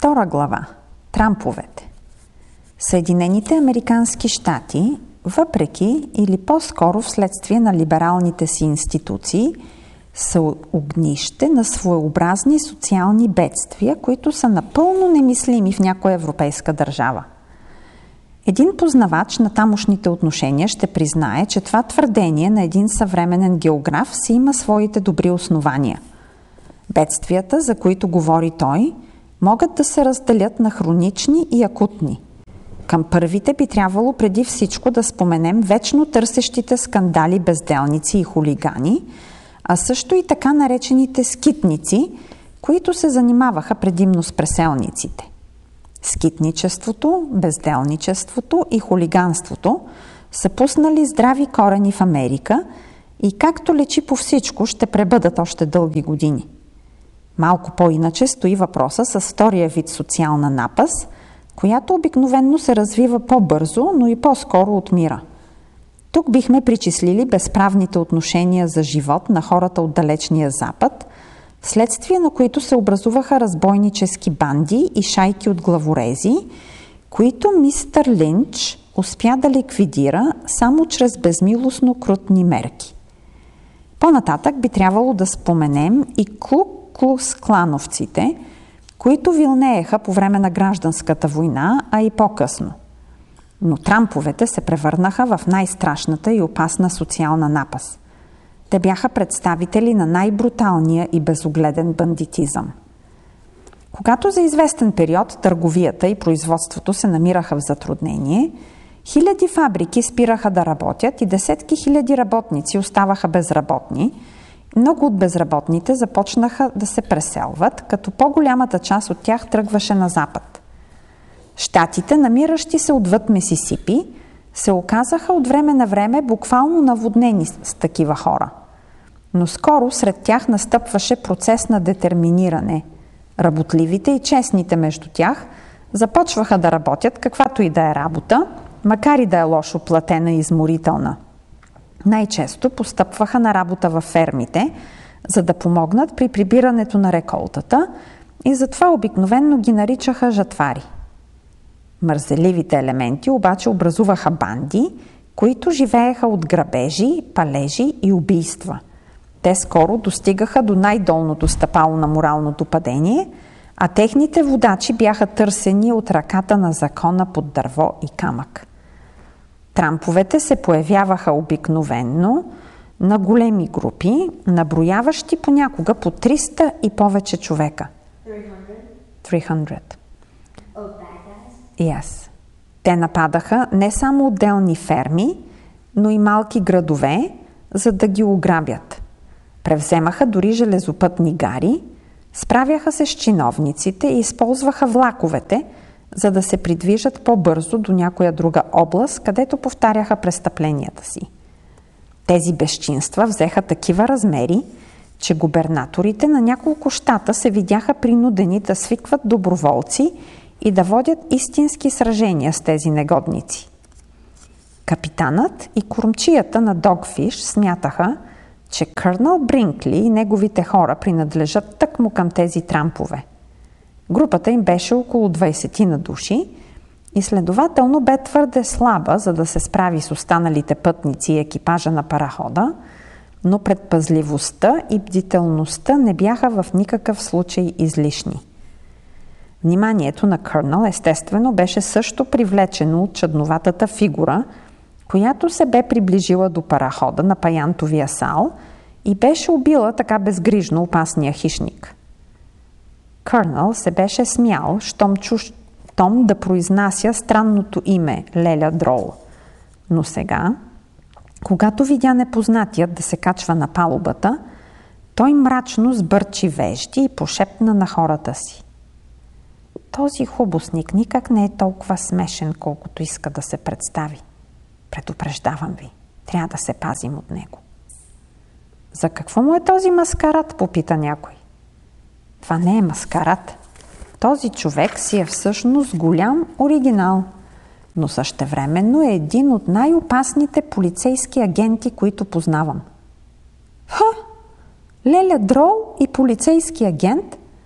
Втора глава. Трамповете. Съединените американски щати, въпреки или по-скоро вследствие на либералните си институции, са огнище на своеобразни социални бедствия, които са напълно немислими в някоя европейска държава. Един познавач на тамошните отношения ще признае, че това твърдение на един съвременен географ си има своите добри основания. Бедствията, за които говори той, могат да се разделят на хронични и акутни. Към първите би трябвало преди всичко да споменем вечно търсещите скандали безделници и хулигани, а също и така наречените скитници, които се занимаваха предимно с преселниците. Скитничеството, безделничеството и хулиганството са пуснали здрави корени в Америка и както лечи по всичко, ще пребъдат още дълги години. Малко по-иначе стои въпроса с втория вид социална напас, която обикновенно се развива по-бързо, но и по-скоро отмира. Тук бихме причислили безправните отношения за живот на хората от далечния запад, вследствие на които се образуваха разбойнически банди и шайки от главорези, които мистър Линч успя да ликвидира само чрез безмилостно крутни мерки. По-нататък би трябвало да споменем и Клус-клановците, които вилнееха по време на гражданската война, а и по-късно. Но Трамповете се превърнаха в най-страшната и опасна социална напас. Те бяха представители на най-бруталния и безогледен бандитизъм. Когато за известен период търговията и производството се намираха в затруднение, хиляди фабрики спираха да работят и десетки хиляди работници оставаха безработни. Много от безработните започнаха да се преселват, като по-голямата част от тях тръгваше на запад. Щатите, намиращи се отвъд Мисисипи, се оказаха от време на време буквално наводнени с такива хора. Но скоро сред тях настъпваше процес на детерминиране. Работливите и честните между тях започваха да работят каквато и да е работа, макар и да е лошо платена и изморителна. Най-често постъпваха на работа във фермите, за да помогнат при прибирането на реколтата и затова обикновенно ги наричаха жатвари. Мързеливите елементи обаче образуваха банди, които живееха от грабежи, палежи и убийства. Те скоро достигаха до най-долното стъпало на моралното падение, а техните водачи бяха търсени от ръката на закона под дърво и камък. Трамповете се появяваха обикновенно на големи групи, наброяващи понякога по 300 и повече човека. 300. Yes. Те нападаха не само отделни ферми, но и малки градове, за да ги ограбят. Превземаха дори железопътни гари, справяха се с чиновниците и използваха влаковете, за да се придвижат по-бързо до някоя друга област, където повтаряха престъпленията си. Тези безчинства взеха такива размери, че губернаторите на няколко щата се видяха принудени да свикват доброволци и да водят истински сражения с тези негодници. Капитанът и кормчията на Догфиш смятаха, че Кърнъл Бринкли и неговите хора принадлежат тъкмо към тези Трампове. Групата им беше около 20 на души и следователно бе твърде слаба, за да се справи с останалите пътници и екипажа на парахода, но предпазливостта и бдителността не бяха в никакъв случай излишни. Вниманието на Кърнъл естествено беше също привлечено от чадноватата фигура, която се бе приближила до парахода на паянтовия сал и беше убила така безгрижно опасния хищник. Кърнъл се беше смял, щом чу Том да произнася странното име Леля Дрол. Но сега, когато видя непознатият да се качва на палубата, той мрачно сбърчи вежди и пошепна на хората си: „Този хубосник никак не е толкова смешен, колкото иска да се представи. Предупреждавам ви, трябва да се пазим от него.“ „За какво му е този маскарад?“ попита някой. „Това не е маскарад. Този човек си е всъщност голям оригинал, но същевременно е един от най-опасните полицейски агенти, които познавам.“ „Ха! Леля Дрол и полицейски агент?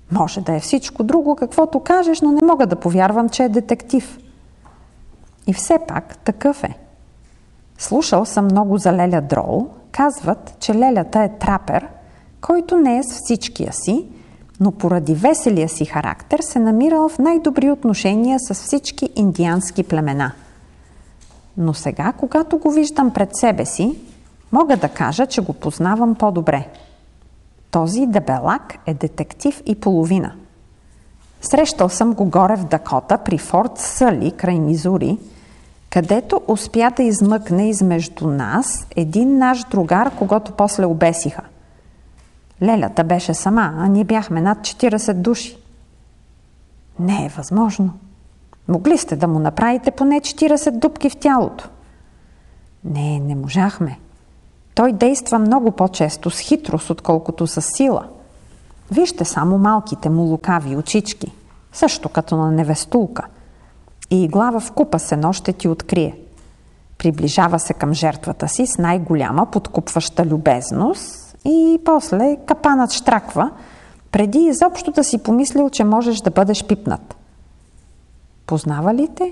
Може да е всичко друго, каквото кажеш, но не мога да повярвам, че е детектив. И все пак такъв е. Слушал съм много за Леля Дрол. Казват, че Лелята е трапер, който не е с всичкия си, но поради веселия си характер се намирал в най-добри отношения с всички индиански племена. Но сега, когато го виждам пред себе си, мога да кажа, че го познавам по-добре. Този дебелак е детектив и половина. Срещал съм го горе в Дакота при Форт Съли, край Мизури, където успя да измъкне измежду нас един наш другар, когато после обесиха. Лелята беше сама, а ние бяхме над 40 души. Не е възможно. Могли сте да му направите поне 40 дупки в тялото. Не можахме. Той действа много по-често с хитрост, отколкото с сила. Вижте само малките му лукави очички, също като на невестулка. И глава в купа сено ще ти открие. Приближава се към жертвата си с най-голяма подкупваща любезност и после капанът щраква, преди изобщо да си помислил, че можеш да бъдеш пипнат. Познава ли те?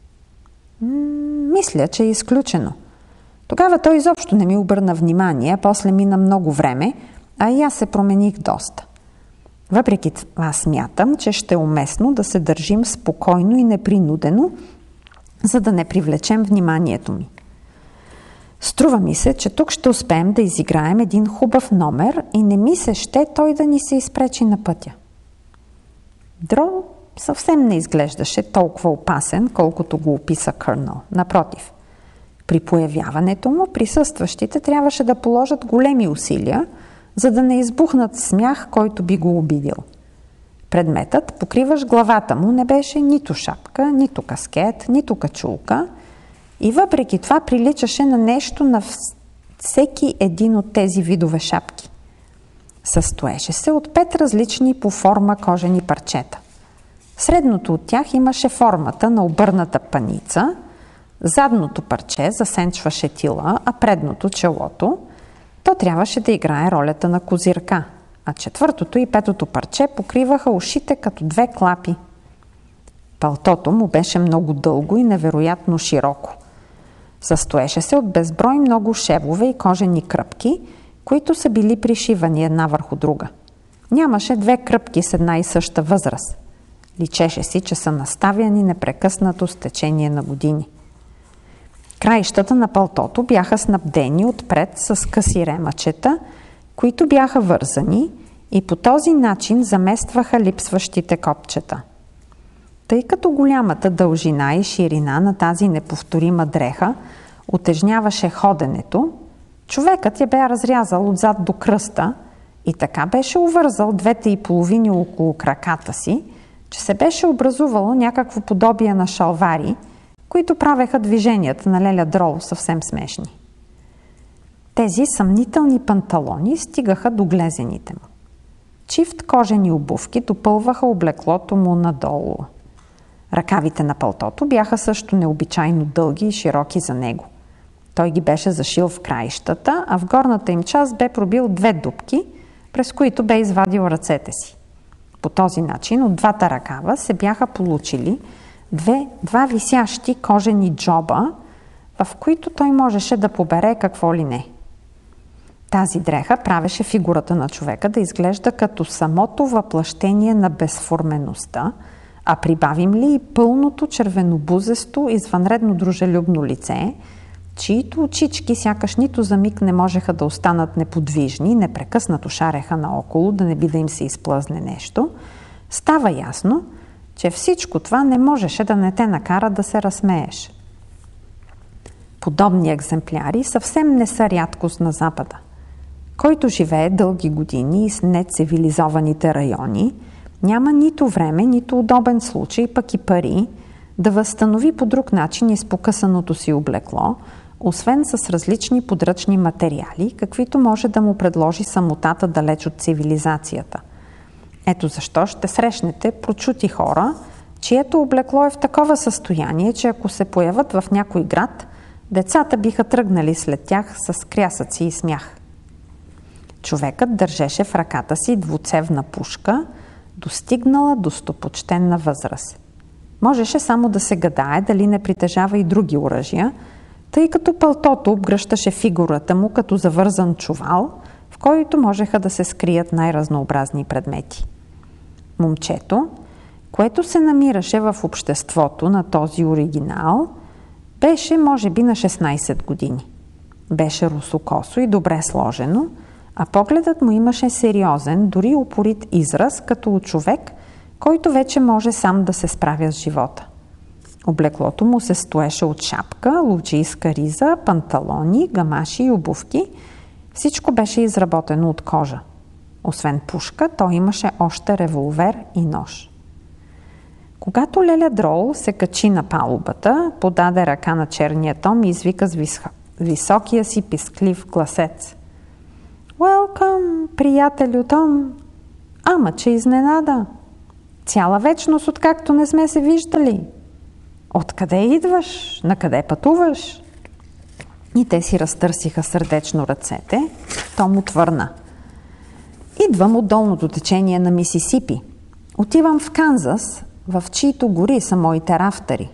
Мисля, че е изключено. Тогава той изобщо не ми обърна внимание, после мина много време, а и аз се промених доста. Въпреки това смятам, че ще е уместно да се държим спокойно и непринудено, за да не привлечем вниманието ми. Струва ми се, че тук ще успеем да изиграем един хубав номер и не ми се ще той да ни се изпречи на пътя. Дрол съвсем не изглеждаше толкова опасен, колкото го описа Кърнъл. Напротив, при появяването му присъстващите трябваше да положат големи усилия, за да не избухнат смях, който би го обидил. Предметът, покриваш главата му, не беше нито шапка, нито каскет, нито качулка и въпреки това приличаше на нещо на всеки един от тези видове шапки. Състоеше се от 5 различни по форма кожени парчета. Средното от тях имаше формата на обърната паница, задното парче засенчваше тила, а предното челото. То трябваше да играе ролята на козирка, а 4-то и 5-то парче покриваха ушите като 2 клапи. Палтото му беше много дълго и невероятно широко. Състоеше се от безброй много шевове и кожени кръпки, които са били пришивани една върху друга. Нямаше 2 кръпки с една и съща възраст. Личеше си, че са наставяни непрекъснато с течение на години. Краищата на палтото бяха снабдени отпред с къси ремъчета, които бяха вързани и по този начин заместваха липсващите копчета. Тъй като голямата дължина и ширина на тази неповторима дреха утежняваше ходенето, човекът я бе разрязал отзад до кръста и така беше увързал 2,5 около краката си, че се беше образувало някакво подобие на шалвари, които правеха движенията на Леля Дрол съвсем смешни. Тези съмнителни панталони стигаха до глезените му. Чифт кожени обувки допълваха облеклото му надолу. Ръкавите на палтото бяха също необичайно дълги и широки за него. Той ги беше зашил в краищата, а в горната им част бе пробил 2 дупки, през които бе извадил ръцете си. По този начин от 2 ръкава се бяха получили 2 висящи кожени джоба, в които той можеше да побере какво ли не. Тази дреха правеше фигурата на човека да изглежда като самото въплъщение на безформеността, а прибавим ли и пълното червенобузесто, извънредно дружелюбно лице, чието очички сякаш нито за миг не можеха да останат неподвижни, непрекъснато шареха наоколо, да не би да им се изплъзне нещо, става ясно, че всичко това не можеше да не те накара да се разсмееш. Подобни екземпляри съвсем не са рядкост на Запада. Който живее дълги години с нецивилизованите райони, няма нито време, нито удобен случай, пък и пари, да възстанови по друг начин изпокъсаното си облекло, освен с различни подръчни материали, каквито може да му предложи самотата далеч от цивилизацията. Ето защо ще срещнете прочути хора, чието облекло е в такова състояние, че ако се появят в някой град, децата биха тръгнали след тях с крясъци и смях. Човекът държеше в ръката си двуцевна пушка, достигнала достопочтенна възраст. Можеше само да се гадае дали не притежава и други оръжия, тъй като пълтото обгръщаше фигурата му като завързан чувал, в който можеха да се скрият най-разнообразни предмети. Момчето, което се намираше в обществото на този оригинал, беше може би на 16 години. Беше русокосо и добре сложено, а погледът му имаше сериозен, дори упорит израз, като от човек, който вече може сам да се справя с живота. Облеклото му се стоеше от шапка, ловчийска риза, панталони, гамаши и обувки. Всичко беше изработено от кожа. Освен пушка, той имаше още револвер и нож. Когато Леля Дрол се качи на палубата, подаде ръка на черния Том и извика с високия си писклив гласец: „Welcome, приятелю Том! Ама че изненада! Цяла вечност, откакто не сме се виждали! Откъде идваш? Накъде пътуваш?“ И те си разтърсиха сърдечно ръцете. Том отвърна: „Идвам от долното течение на Мисисипи. Отивам в Канзас, в чието гори са моите рафтъри.“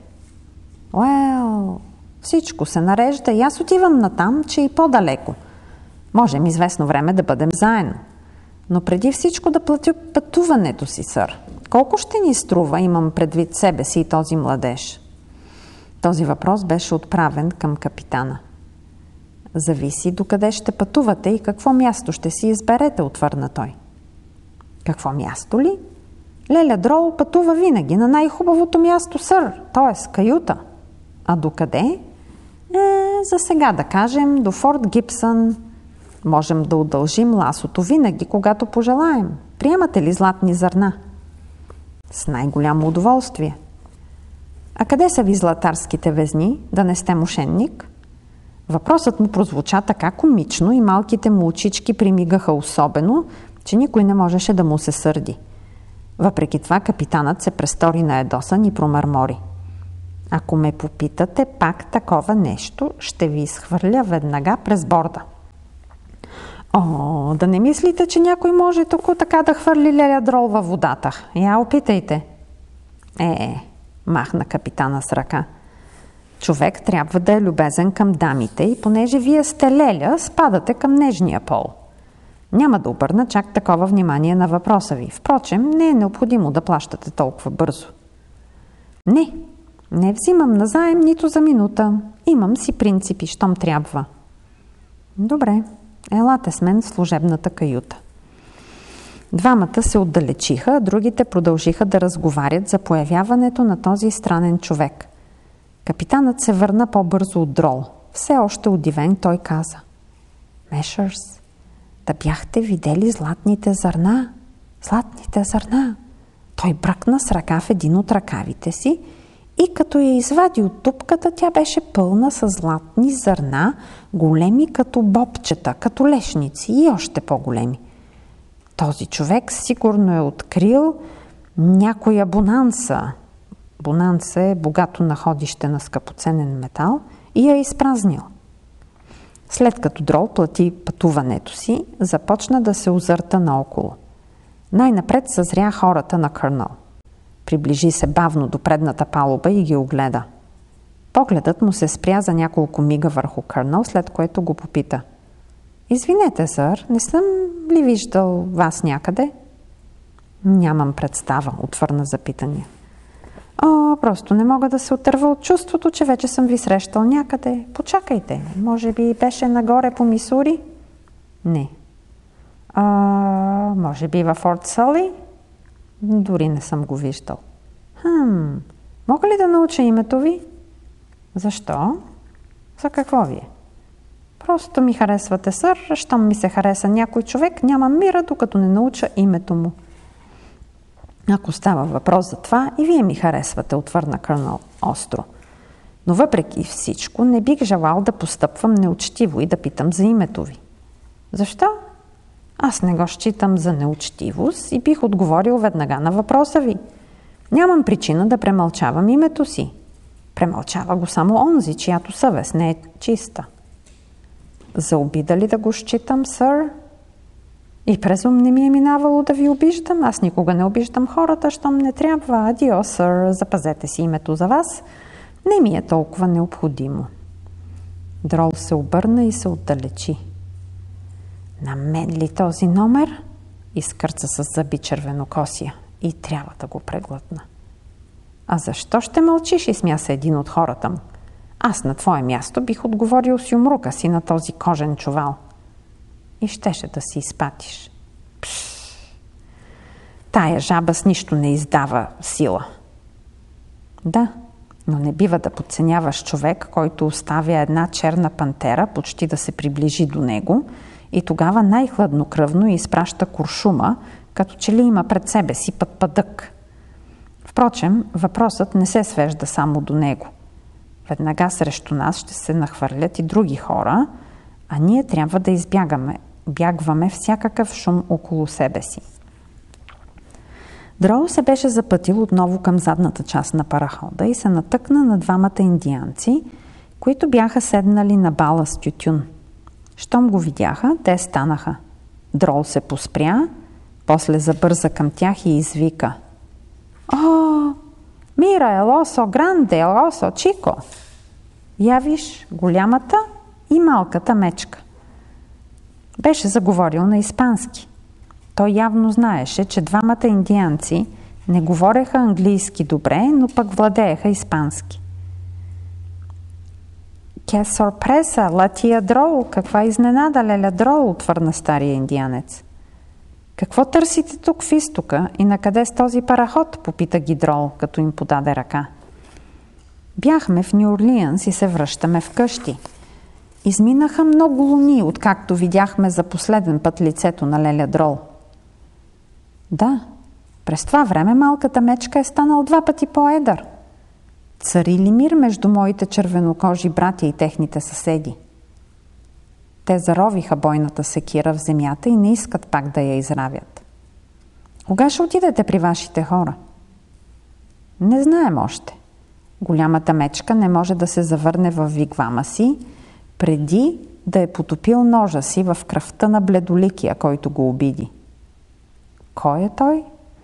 Всичко се нарежда и аз отивам натам, че и по-далеко. Можем известно време да бъдем заедно. Но преди всичко да платя пътуването си, сър. Колко ще ни струва, имам предвид себе си и този младеж? Този въпрос беше отправен към капитана. „Зависи докъде ще пътувате и какво място ще си изберете“, отвърна той. „Какво място ли? Леля Дрол пътува винаги на най-хубавото място, сър, т.е. каюта. А докъде? За сега да кажем до Форт Гибсън. Можем да удължим ласото винаги, когато пожелаем. Приемате ли златни зърна?“ „С най-голямо удоволствие.“ „А къде са ви златарските везни, да не сте мошенник?“ Въпросът му прозвуча така комично и малките му очички примигаха особено, че никой не можеше да му се сърди. Въпреки това капитанът се престори наедосан и промърмори: „Ако ме попитате пак такова нещо, ще ви изхвърля веднага през борда.“ „Да не мислите, че някой може току така да хвърли Леля Дрол във водата. Я опитайте.“ Махна капитана с ръка. „Човек трябва да е любезен към дамите и понеже вие сте Леля, спадате към нежния пол. Няма да обърна чак такова внимание на въпроса ви. Впрочем, не е необходимо да плащате толкова бързо.“ Не взимам назаем нито за минута. Имам си принципи, щом трябва.“ „Добре, елате с мен в служебната каюта.“ Двамата се отдалечиха, а другите продължиха да разговарят за появяването на този странен човек. Капитанът се върна по-бързо от Дрол. Все още удивен, той каза: „Мешърс, да бяхте видели златните зърна. Златните зърна!“ Той бръкна с ръка в един от ръкавите си и като я извади от тупката, тя беше пълна с златни зърна, големи като бобчета, като лешници и още по-големи. Този човек сигурно е открил някоя бонанса. Бонанса е богато находище на скъпоценен метал и я е изпразнил. След като Дрол плати пътуването си, започна да се озърта наоколо. Най-напред съзря хората на Кърнъл. Приближи се бавно до предната палуба и ги огледа. Погледът му се спря за няколко мига върху Кърнъл, след което го попита: „Извинете, сър, не съм ли виждал вас някъде?“ „Нямам представа“, отвърна запитания. Просто не мога да се отърва от чувството, че вече съм ви срещал някъде. Почакайте, може би беше нагоре по Мисури?“ „Не.“ „Може би във Форт Съли?“ „Дори не съм го виждал.“ „Мога ли да науча името ви?“ „Защо? За какво ви е?“ „Просто ми харесвате, сър. Щом ми се хареса някой човек, нямам мира, докато не науча името му.“ „Ако става въпрос за това, и вие ми харесвате“, отвърна Кърнъл остро. „Но въпреки всичко не бих желал да постъпвам неучтиво и да питам за името ви.“ „Защо?“ „Аз не го считам за неучтивост и бих отговорил веднага на въпроса ви. Нямам причина да премълчавам името си. Премълчава го само онзи, чиято съвест не е чиста.“ „За обида ли да го считам, сър?“ И през ум не ми е минавало да ви обиждам. Аз никога не обиждам хората, щом не трябва. Адио, сър, запазете си името за вас. Не ми е толкова необходимо. Дрол се обърна и се отдалечи. На мен ли този номер? Изкърца с зъби червенокосия и трябва да го преглътна. А защо ще мълчиш, изсмя се един от хората му. Аз на твое място бих отговорил с юмрука си на този кожен чувал. И щеше да си изпатиш. Пш! Тая жаба с нищо не издава сила. Да, но не бива да подценяваш човек, който оставя една черна пантера почти да се приближи до него и тогава най-хладнокръвно изпраща куршума, като че ли има пред себе си пъдък. Впрочем, въпросът не се свежда само до него. Веднага срещу нас ще се нахвърлят и други хора, а ние трябва да избягваме всякакъв шум около себе си. Дрол се беше запътил отново към задната част на парахода и се натъкна на двамата индианци, които бяха седнали на бала с тютюн. Щом го видяха, те станаха. Дрол се поспря, после забърза към тях и извика: «О, мира, елосо, гранде, елосо, чико!» Я виж голямата и малката мечка. Беше заговорил на испански. Той явно знаеше, че двамата индианци не говореха английски добре, но пък владееха испански. «Ке сорпреса, латия Дрол, каква изненада, леля Дрол», отвърна стария индианец. «Какво търсите тук в изтока и накъде с този параход?» попита ги Дрол, като им подаде ръка. «Бяхме в Ню Орлианс и се връщаме вкъщи. Изминаха много луни, откакто видяхме за последен път лицето на леля Дрол». «Да, през това време малката мечка е станал 2 пъти по-едър. Цари ли мир между моите червенокожи братя и техните съседи?» Те заровиха бойната секира в земята и не искат пак да я изравят. «Кога ще отидете при вашите хора?» «Не знаем още. Голямата мечка не може да се завърне във вигвама си, преди да е потопил ножа си в кръвта на бледоликия, който го обиди». «Кой е той?»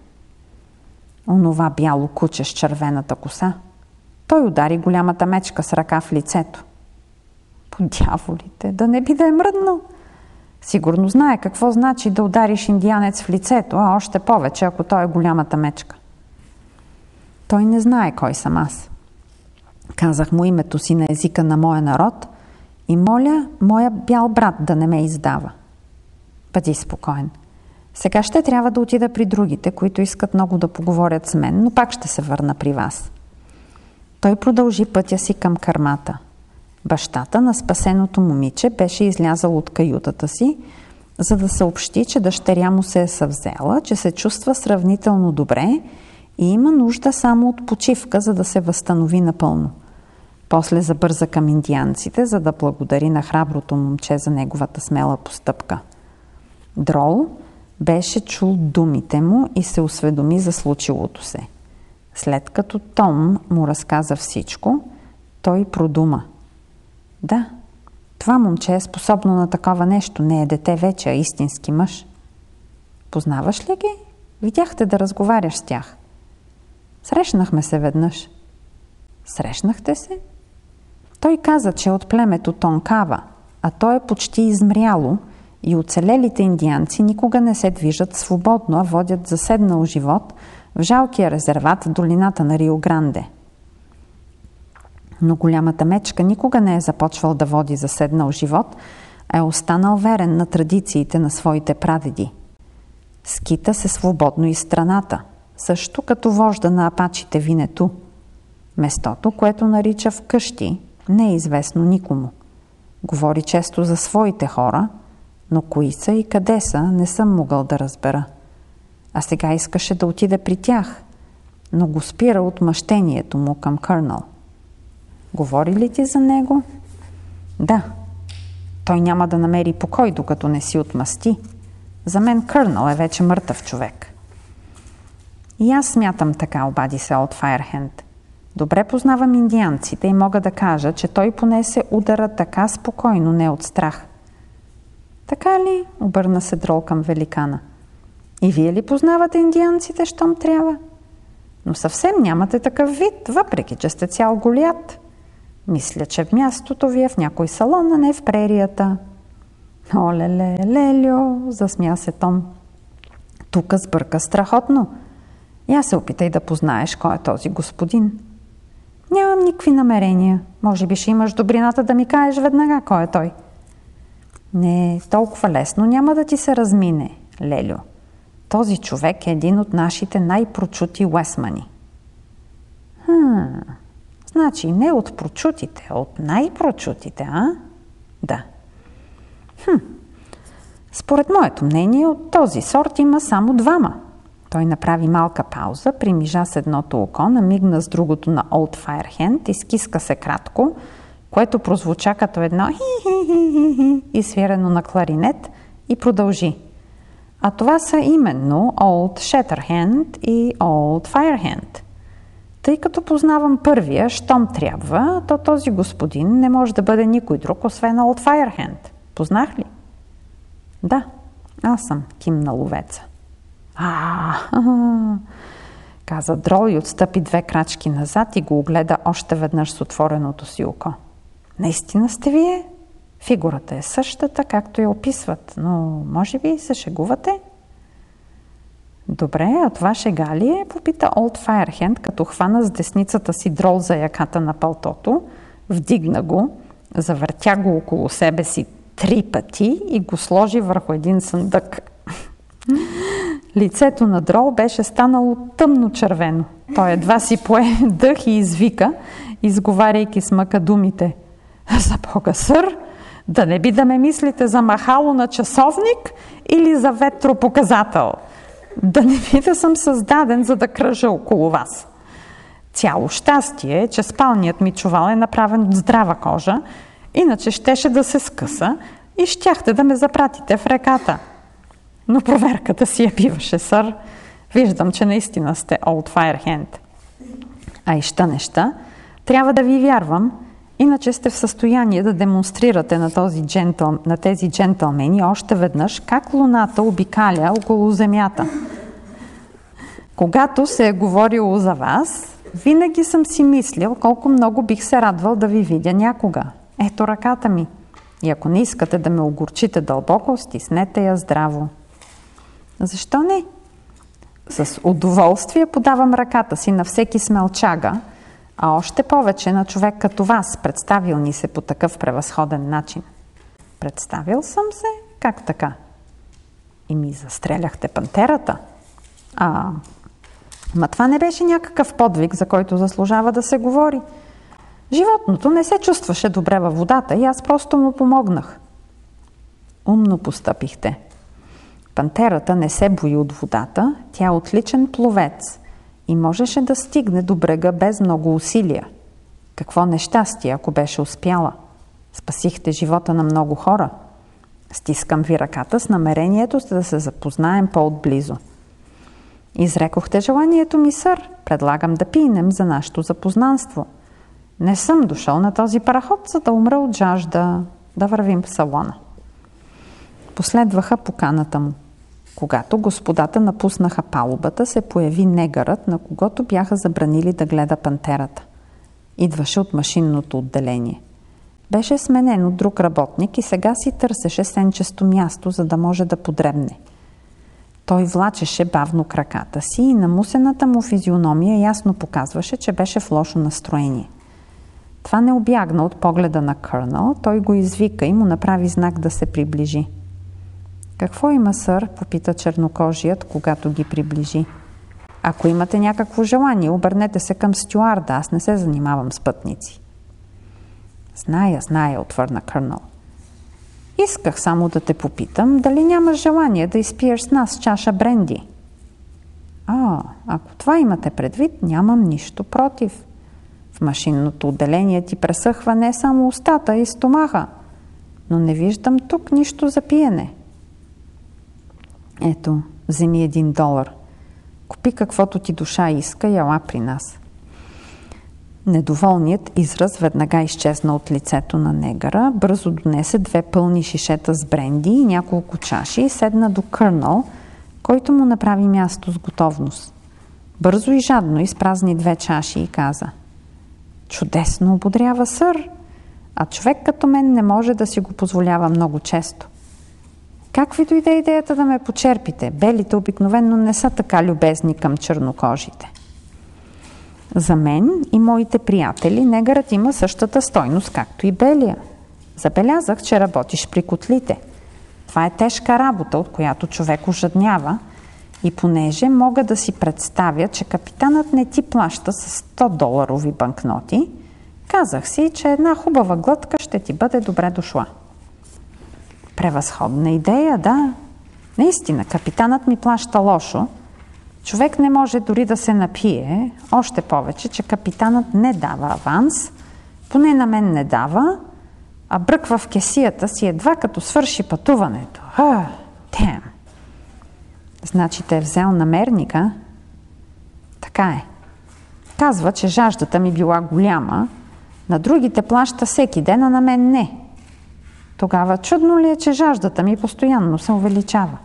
«Онова бяло куче с червената коса. Той удари голямата мечка с ръка в лицето». «По дяволите, да не би да е мръднал. Сигурно знае какво значи да удариш индианец в лицето, а още повече, ако той е голямата мечка». «Той не знае кой съм аз. Казах му името си на езика на моя народ и моля моя бял брат да не ме издава. Бъди спокоен. Сега ще трябва да отида при другите, които искат много да поговорят с мен, но пак ще се върна при вас». Той продължи пътя си към кърмата. Бащата на спасеното момиче беше излязъл от каютата си, за да съобщи, че дъщеря му се е съвзела, че се чувства сравнително добре и има нужда само от почивка, за да се възстанови напълно. После забърза към индианците, за да благодари на храброто момче за неговата смела постъпка. Дрол беше чул думите му и се осведоми за случилото се. След като Том му разказа всичко, той продума: «Да, това момче е способно на такова нещо, не е дете вече, а истински мъж». «Познаваш ли ги? Видяхте да разговаряш с тях?» «Срещнахме се веднъж». «Срещнахте се?» «Той каза, че е от племето Тонкава, а то е почти измряло и оцелелите индианци никога не се движат свободно, а водят заседнал живот в жалкия резерват в долината на Рио Гранде. Но голямата мечка никога не е започвал да води заседнал живот, а е останал верен на традициите на своите прадеди. Скита се свободно из страната, също като вожда на апачите Винету. Местото, което нарича вкъщи, не е известно никому. Говори често за своите хора, но кои са и къде са, не съм могъл да разбера. А сега искаше да отиде при тях, но го спира отмъщението му към Кърнъл. Говори ли ти за него?» «Да. Той няма да намери покой, докато не си отмъсти. За мен Кърнъл е вече мъртъв човек». «И аз смятам така», обади се от Файрхенд. «Добре познавам индианците и мога да кажа, че той понесе удара така спокойно, не от страх». Така ли? Обърна се Дрол към великана. И вие ли познавате индианците, щом трябва? Но съвсем нямате такъв вид, въпреки че сте цял Голиат. Мисля, че в мястото ви е в някой салон, а не в прерията. Оле-ле, лелю, засмя се Том. Тук сбърка страхотно. Я се опитай да познаеш кой е този господин. Нямам никакви намерения. Може би ще имаш добрината да ми кажеш веднага кой е той. Не, толкова лесно няма да ти се размине, лелю. Този човек е един от нашите най-прочути уесмани. Значи не от прочутите, а от най-прочутите, а? Да. Според моето мнение, от този сорт има само двама. Той направи малка пауза, примижа с едното око, намигна с другото на Олд Файрхенд, изкиска се кратко, което прозвуча като едно хи-хи-хи-хи, изсвирено на кларинет и продължи. А това са именно Олд Шетърхенд и Олд Файрхенд. Тъй като познавам първия, щом трябва, то този господин не може да бъде никой друг, освен Олд Файрхенд. Познах ли? Да, аз съм, кимна ловеца. Каза Дрол и отстъпи 2 крачки назад и го огледа още веднъж с отвореното си око. Наистина сте вие? Фигурата е същата, както я описват, но може би се шегувате? Добре, а това шега ли е? Попита Олд Файрхенд, като хвана с десницата си Дрол за яката на палтото, вдигна го, завъртя го около себе си 3 пъти и го сложи върху един съндък. Лицето на Дрол беше станало тъмно червено. Той едва си пое дъх и извика, изговаряйки с мъка думите. За Бога, сър, да не би да ме мислите за махало на часовник или за ветропоказател? Да не би да съм създаден, за да кръжа около вас. Цяло щастие е, че спалният ми чувал е направен от здрава кожа, иначе щеше да се скъса и щяхте да ме запратите в реката. Но проверката си я биваше, сър. Виждам, че наистина сте Олд Файрхенд. А и ща трябва да ви вярвам, иначе сте в състояние да демонстрирате на тези джентълмени още веднъж как луната обикаля около земята. Когато се е говорило за вас, винаги съм си мислил колко много бих се радвал да ви видя някога. Ето ръката ми. И ако не искате да ме огорчите дълбоко, стиснете я здраво. Защо не? С удоволствие подавам ръката си на всеки смелчага, а още повече на човек като вас, представил ни се по такъв превъзходен начин. Представил съм се? Как така? И ми застреляхте пантерата? Ма това не беше някакъв подвиг, за който заслужава да се говори. Животното не се чувстваше добре във водата и аз просто му помогнах. Умно постъпихте. Пантерата не се бои от водата, тя е отличен пловец и можеше да стигне до брега без много усилия. Какво нещастие, ако беше успяла. Спасихте живота на много хора. Стискам ви ръката с намерението да се запознаем по-отблизо. Изрекохте желанието ми, сър. Предлагам да пинем за нашето запознанство. Не съм дошъл на този параход, за да умра от жажда. Да вървим в салона. Последваха поканата му. Когато господата напуснаха палубата, се появи негърът, на когото бяха забранили да гледа пантерата. Идваше от машинното отделение. Беше сменен от друг работник и сега си търсеше сенчесто място, за да може да подребне. Той влачеше бавно краката си и намусената му физиономия ясно показваше, че беше в лошо настроение. Това не обягна от погледа на Кърнъл, той го извика и му направи знак да се приближи. Какво има, сър? Попита чернокожият, когато ги приближи. Ако имате някакво желание, обърнете се към стюарда, аз не се занимавам с пътници. Зная, отвърна Кърнъл. Исках само да те попитам, дали нямаш желание да изпиеш с нас чаша бренди. Ако това имате предвид, нямам нищо против. В машинното отделение ти пресъхва не само устата и стомаха, но не виждам тук нищо за пиене. Ето, вземи $1. Купи каквото ти душа иска и ела при нас. Недоволният израз веднага изчезна от лицето на негъра, бързо донесе 2 пълни шишета с бренди и няколко чаши и седна до Кърнъл, който му направи място с готовност. Бързо и жадно изпразни 2 чаши и каза: „Чудесно ободрява, сър, а човек като мен не може да си го позволява много често. Как ви дойде идеята да ме почерпите? Белите обикновено не са така любезни към чернокожите." "За мен и моите приятели негърът има същата стойност, както и белия. Забелязах, че работиш при котлите. Това е тежка работа, от която човек ожаднява, и понеже мога да си представя, че капитанът не ти плаща с $100 банкноти, казах си, че една хубава глътка ще ти бъде добре дошла." "Превъзходна идея, да. Наистина, капитанът ми плаща лошо. Човек не може дори да се напие, още повече, че капитанът не дава аванс, поне на мен не дава, а бръква в кесията си едва като свърши пътуването. Тем. Значи те е взел намерника?" "Така е. Казва, че жаждата ми била голяма, на другите плаща всеки ден, а на мен не. Тогава чудно ли е, че жаждата ми постоянно се увеличава?"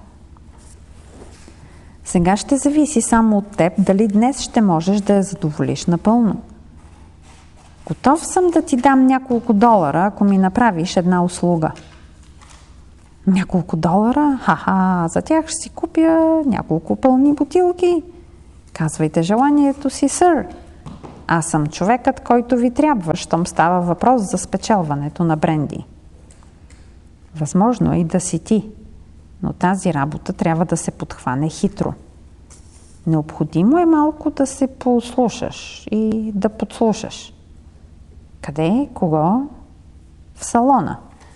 "Сега ще зависи само от теб, дали днес ще можеш да я задоволиш напълно. Готов съм да ти дам няколко $, ако ми направиш една услуга." "Няколко $? Ха-ха, за тях ще си купя няколко пълни бутилки. Казвайте желанието си, сър. Аз съм човекът, който ви трябва, щом става въпрос за спечелването на бренди." "Възможно е и да си ти, но тази работа трябва да се подхване хитро. Необходимо е малко да се послушаш и да подслушаш." "Къде? Кого?" "В салона."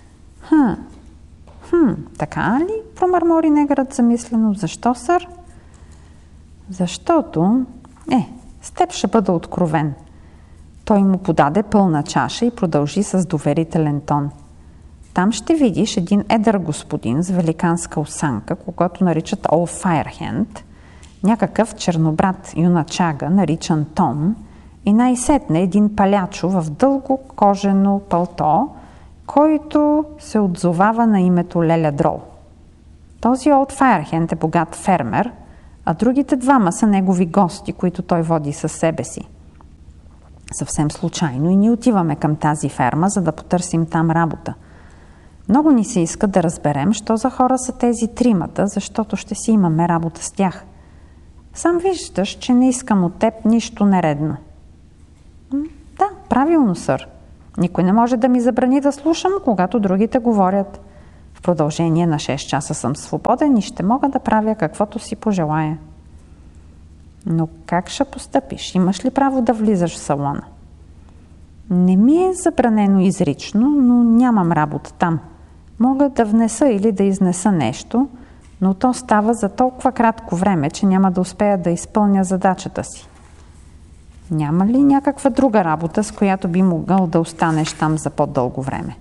Така ли?" промърмори негърът замислено. "Защо, сър?" "Защото... с теб ще бъда откровен." Той му подаде пълна чаша и продължи с доверителен тон. "Там ще видиш един едър господин с великанска осанка, когато наричат Ол Файрхенд, някакъв чернобрат юначага, наричан Том, и най-сетне един палячо в дълго кожено палто, който се отзовава на името Леля Дрол. Този Олд Файрхенд е богат фермер, а другите 2 са негови гости, които той води със себе си. Съвсем случайно и ние отиваме към тази ферма, за да потърсим там работа. Много ни се иска да разберем, що за хора са тези 3, защото ще си имаме работа с тях. Сам виждаш, че не искам от теб нищо нередно." "Да, правилно, сър. Никой не може да ми забрани да слушам, когато другите говорят. В продължение на 6 часа съм свободен и ще мога да правя каквото си пожелая." "Но как ще постъпиш? Имаш ли право да влизаш в салона?" "Не ми е забранено изрично, но нямам работа там. Мога да внеса или да изнеса нещо, но то става за толкова кратко време, че няма да успея да изпълня задачата си." "Няма ли някаква друга работа, с която би могъл да останеш там за по-дълго време?"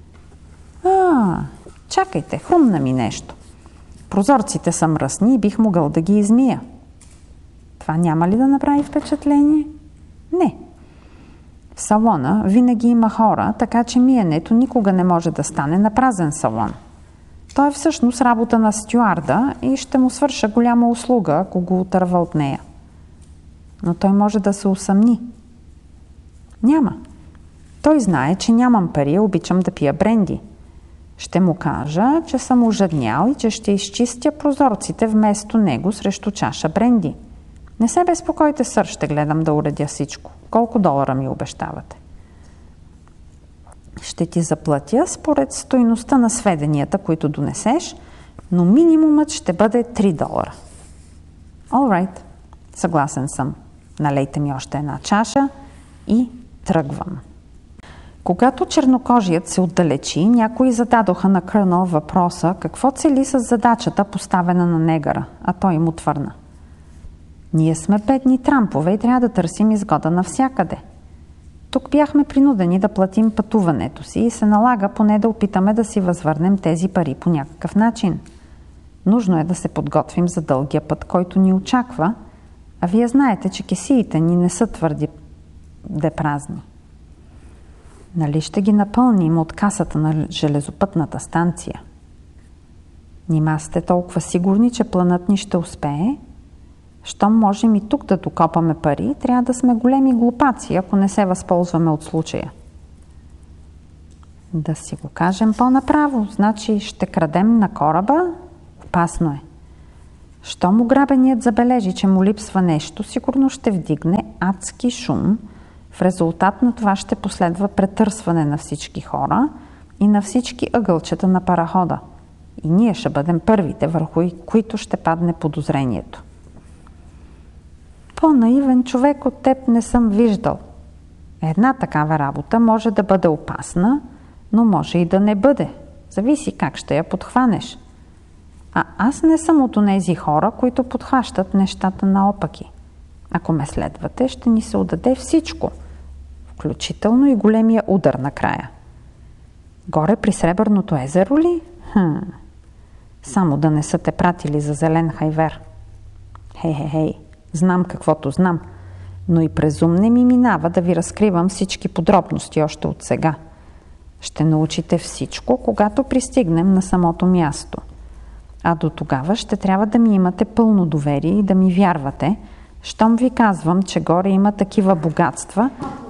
Чакайте, хрумна ми нещо. Прозорците са мръсни и бих могъл да ги измия." "Това няма ли да направи впечатление?" "Не. В салона винаги има хора, така че миенето никога не може да стане на празен салон. То е всъщност работа на стюарда и ще му свърша голяма услуга, ако го отърва от нея." "Но той може да се усъмни." "Няма. Той знае, че нямам пари, обичам да пия бренди. Ще му кажа, че съм ожаднял и че ще изчистя прозорците вместо него срещу чаша бренди. Не се безпокойте, сър, ще гледам да уредя всичко. Колко $, ми обещавате?" "Ще ти заплатя според стойността на сведенията, които донесеш, но минимумът ще бъде $3. "All right, съгласен съм. Налейте ми още една чаша и тръгвам." Когато чернокожият се отдалечи, някои зададоха на Кърнъл въпроса какво цели с задачата, поставена на негъра, а той им отвърна: "Ние сме бедни трампове и трябва да търсим изгода навсякъде. Тук бяхме принудени да платим пътуването си и се налага поне да опитаме да си възвърнем тези пари по някакъв начин. Нужно е да се подготвим за дългия път, който ни очаква, а вие знаете, че кесиите ни не са твърди де празни. Нали ще ги напълним от касата на железопътната станция? Нима сте толкова сигурни, че планът ни ще успее? Щом можем и тук да докопаме пари, трябва да сме големи глупаци, ако не се възползваме от случая. Да си го кажем по-направо, значи ще крадем на кораба? Опасно е. Щом ограбеният забележи, че му липсва нещо, сигурно ще вдигне адски шум. В резултат на това ще последва претърсване на всички хора и на всички ъгълчета на парахода. И ние ще бъдем първите, върху които ще падне подозрението. По-наивен човек от теб не съм виждал. Една такава работа може да бъде опасна, но може и да не бъде. Зависи как ще я подхванеш. А аз не съм от онези хора, които подхващат нещата наопаки. Ако ме следвате, ще ни се отдаде всичко, включително и големия удар накрая. Горе при Сребърното езеро ли? Само да не са те пратили за зелен хайвер. Хей, знам каквото знам, но и през ум не ми минава да ви разкривам всички подробности още от сега. Ще научите всичко, когато пристигнем на самото място. А до тогава ще трябва да ми имате пълно доверие и да ми вярвате, щом ви казвам, че горе има такива богатства.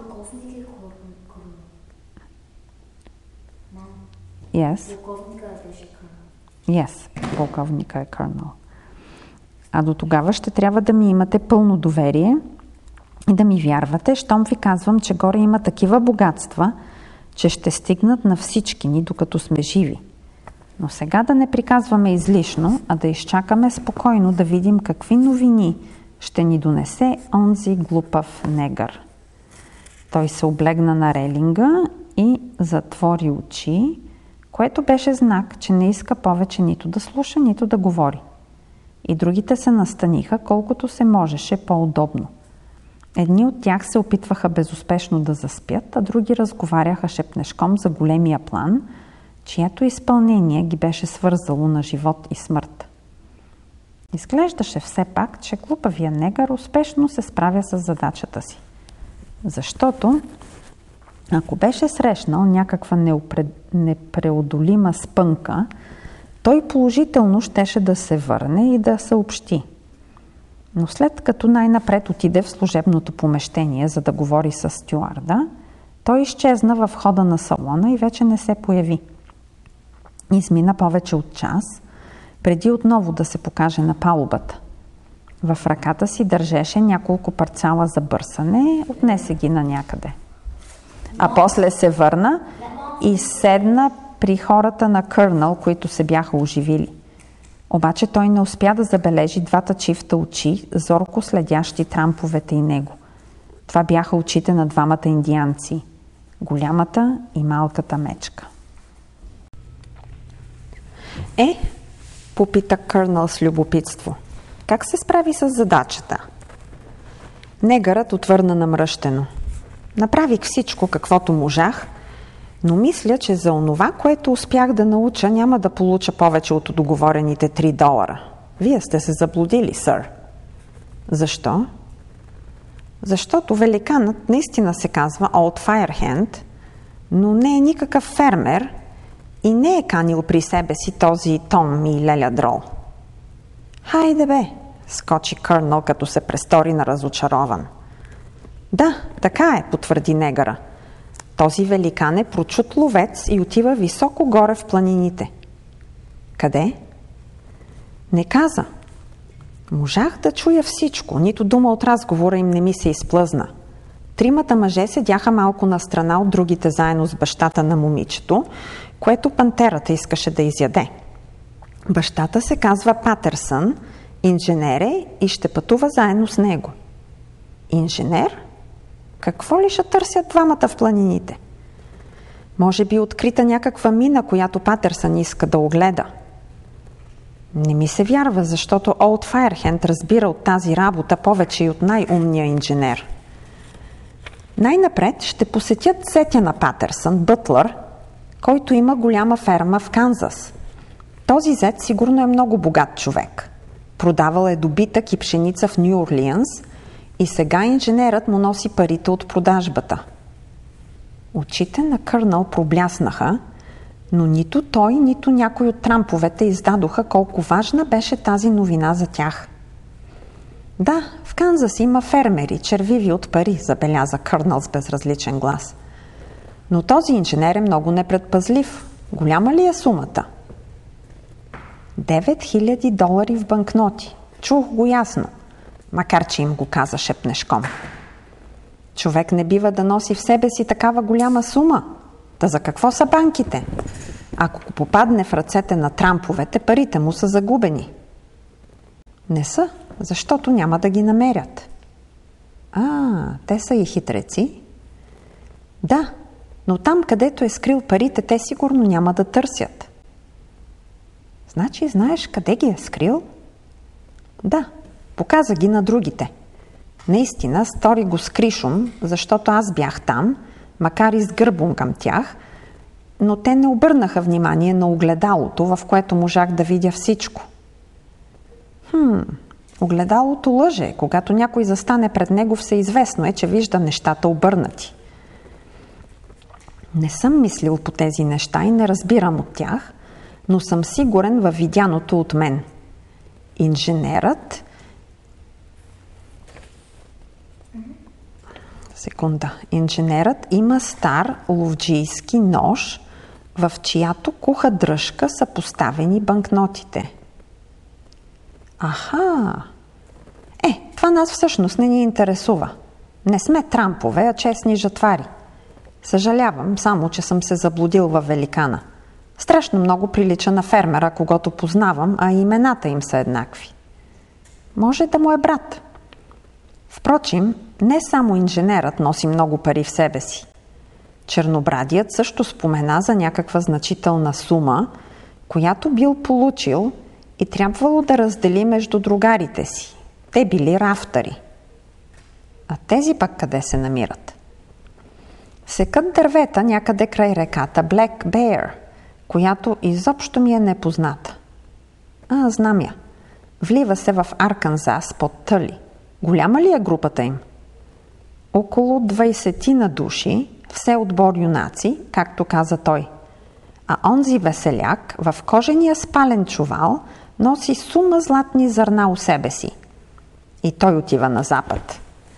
Полковника е кърнал. А до тогава ще трябва да ми имате пълно доверие и да ми вярвате, щом ви казвам, че горе има такива богатства, че ще стигнат на всички ни, докато сме живи. Но сега да не приказваме излишно, а да изчакаме спокойно да видим какви новини ще ни донесе онзи глупав негър. Той се облегна на релинга и затвори очи, което беше знак, че не иска повече нито да слуша, нито да говори. И другите се настаниха колкото се можеше по-удобно. Едни от тях се опитваха безуспешно да заспят, а други разговаряха шепнешком за големия план, чието изпълнение ги беше свързало на живот и смърт. Изглеждаше все пак, че глупавия негър успешно се справя с задачата си. Защото, ако беше срещнал някаква непреодолима спънка, той положително щеше да се върне и да съобщи. Но след като най-напред отиде в служебното помещение, за да говори с стюарда, той изчезна в входа на салона и вече не се появи. Измина повече от час, преди отново да се покаже на палубата. В ръката си държеше няколко парцала за бърсане, отнесе ги на някъде. А после се върна и седна при хората на Кърнъл, които се бяха оживили. Обаче той не успя да забележи двата чифта очи, зорко следящи трамповете и него. Това бяха очите на двамата индианци – голямата и малката мечка. Попита Кърнъл с любопитство. Как се справи с задачата? Негърът отвърна намръщено. Направих всичко, каквото можах, но мисля, че за онова, което успях да науча, няма да получа повече от договорените $3. Вие сте се заблудили, сър. Защо? Защото великанът наистина се казва Old Firehand, но не е никакъв фермер и не е канил при себе си този Том и Леля Дрол. Хайде бе, скочи Кърнъл, като се престори на разочарован. Да, така е, потвърди негъра. Този великан е прочут ловец и отива високо горе в планините. Къде? Не каза. Можах да чуя всичко, нито дума от разговора им не ми се изплъзна. Тримата мъже седяха малко настрана от другите заедно с бащата на момичето, което пантерата искаше да изяде. Бащата се казва Патърсън, инженер е и ще пътува заедно с него. Инженер? Какво ли ще търсят двамата в планините? Може би открита някаква мина, която Патърсън иска да огледа. Не ми се вярва, защото Олд Файерхенд разбира от тази работа повече и от най-умния инженер. Най-напред ще посетят зетя на Патърсън, Бътлър, който има голяма ферма в Канзас. Този зет сигурно е много богат човек. Продавал е добитък и пшеница в Ню Орлианс И сега инженерът му носи парите от продажбата. Очите на Кърнъл пробляснаха, но нито той, нито някой от Трамповете издадоха колко важна беше тази новина за тях. Да, в Канзас има фермери, червиви от пари, забеляза Кърнъл с безразличен глас. Но този инженер е много непредпазлив. Голяма ли е сумата? $9000 в банкноти. Чух го ясно, макар че им го каза шепнешком. Човек не бива да носи в себе си такава голяма сума. Та за какво са банките? Ако го попадне в ръцете на Трамповете, парите му са загубени. Не са, защото няма да ги намерят. Те са и хитреци? Да, но там, където е скрил парите, те сигурно няма да търсят. Значи знаеш къде ги е скрил? Да, показа ги на другите. Наистина, стори го скри шум, защото аз бях там, макар и с гърбом към тях, но те не обърнаха внимание на огледалото, в което можах да видя всичко. Огледалото лъже. Когато някой застане пред него, всеизвестно е, че вижда нещата обърнати. Не съм мислил по тези неща и не разбирам от тях, но съм сигурен във видяното от мен. Инженерът има стар ловджийски нож, в чиято куха дръжка са поставени банкнотите. Това нас всъщност не ни интересува. Не сме Трампове, а честни жатвари. Съжалявам, само че съм се заблудил във великана. Страшно много прилича на фермера, когото познавам, а имената им са еднакви. Може да му е брат. Впрочем, не само инженерът носи много пари в себе си. Чернобрадият също спомена за някаква значителна сума, която бил получил и трябвало да раздели между другарите си. Те били рафтари. А тези пък къде се намират? Секат дървета някъде край реката Black Bear, която изобщо ми е непозната. Знам я. Влива се в Арканзас под Тъли. Голяма ли е групата им? Около 20 на души, все отбор юнаци, както каза той. А онзи веселяк в кожения спален чувал носи сума златни зърна у себе си. И той отива на запад.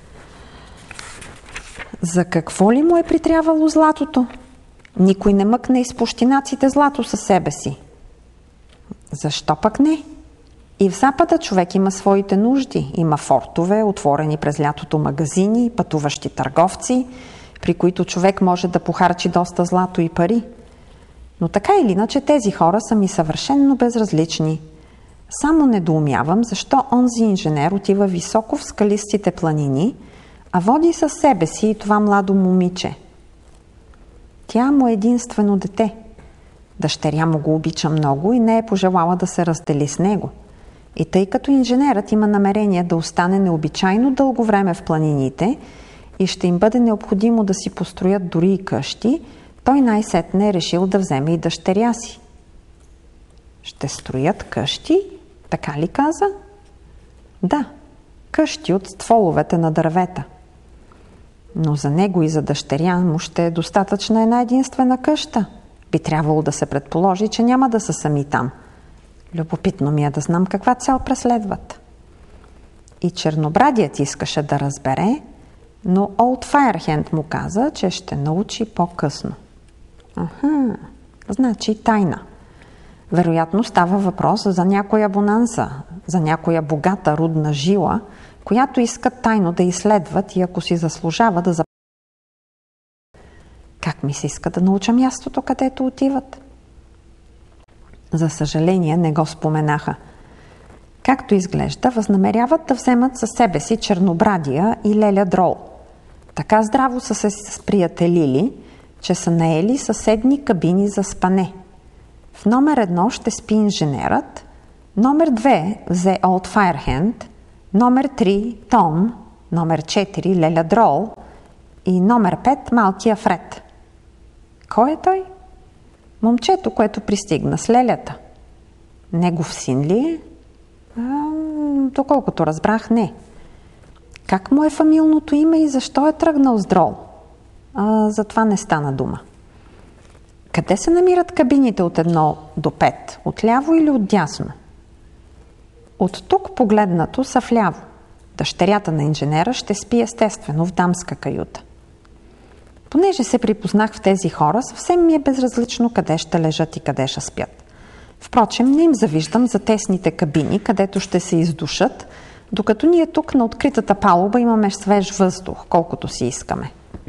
За какво ли му е притрявало златото? Никой не мъкне из пущинаците злато със себе си. Защо пък не? И в Запада човек има своите нужди. Има фортове, отворени през лятото магазини, пътуващи търговци, при които човек може да похарчи доста злато и пари. Но така или иначе тези хора са ми съвършенно безразлични. Само недоумявам защо онзи инженер отива високо в скалистите планини, а води със себе си и това младо момиче. Тя му е единствено дете. Дъщеря му го обича много и не е пожелала да се раздели с него. И тъй като инженерът има намерение да остане необичайно дълго време в планините и ще им бъде необходимо да си построят дори и къщи, той най-сетне е решил да вземе и дъщеря си. Ще строят къщи? Така ли каза? Да, къщи от стволовете на дървета. Но за него и за дъщеря му ще е достатъчна една единствена къща. Би трябвало да се предположи, че няма да са сами там. Любопитно ми е да знам каква цел преследват. И чернобрадият искаше да разбере, но Олд Файерхенд му каза, че ще научи по-късно. Значи тайна. Вероятно става въпрос за някоя бонанза, за някоя богата рудна жила, която искат тайно да изследват и ако си заслужава да запазят. Как ми се иска да науча мястото, където отиват? За съжаление не го споменаха. Както изглежда, възнамеряват да вземат със себе си Чернобрадия и Леля Дрол. Така здраво са се сприятелили, че са наели съседни кабини за спане. В номер 1 ще спи инженерът, номер 2 взе Олд Файерхенд, номер 3 Том, номер 4 Леля Дрол и номер 5 малкия Фред. Кой е той? Момчето, което пристигна с Лелята. Негов син ли е? Доколкото разбрах, не. Как му е фамилното име и защо е тръгнал с дрол? За това не стана дума. Къде се намират кабините от 1 до 5? Отляво или отдясно? От тук погледнато са вляво. Дъщерята на инженера ще спи естествено в дамска каюта. Понеже се припознах в тези хора, съвсем ми е безразлично къде ще лежат и къде ще спят. Впрочем, не им завиждам за тесните кабини, където ще се издушат, докато ние тук на откритата палуба имаме свеж въздух, колкото си искаме.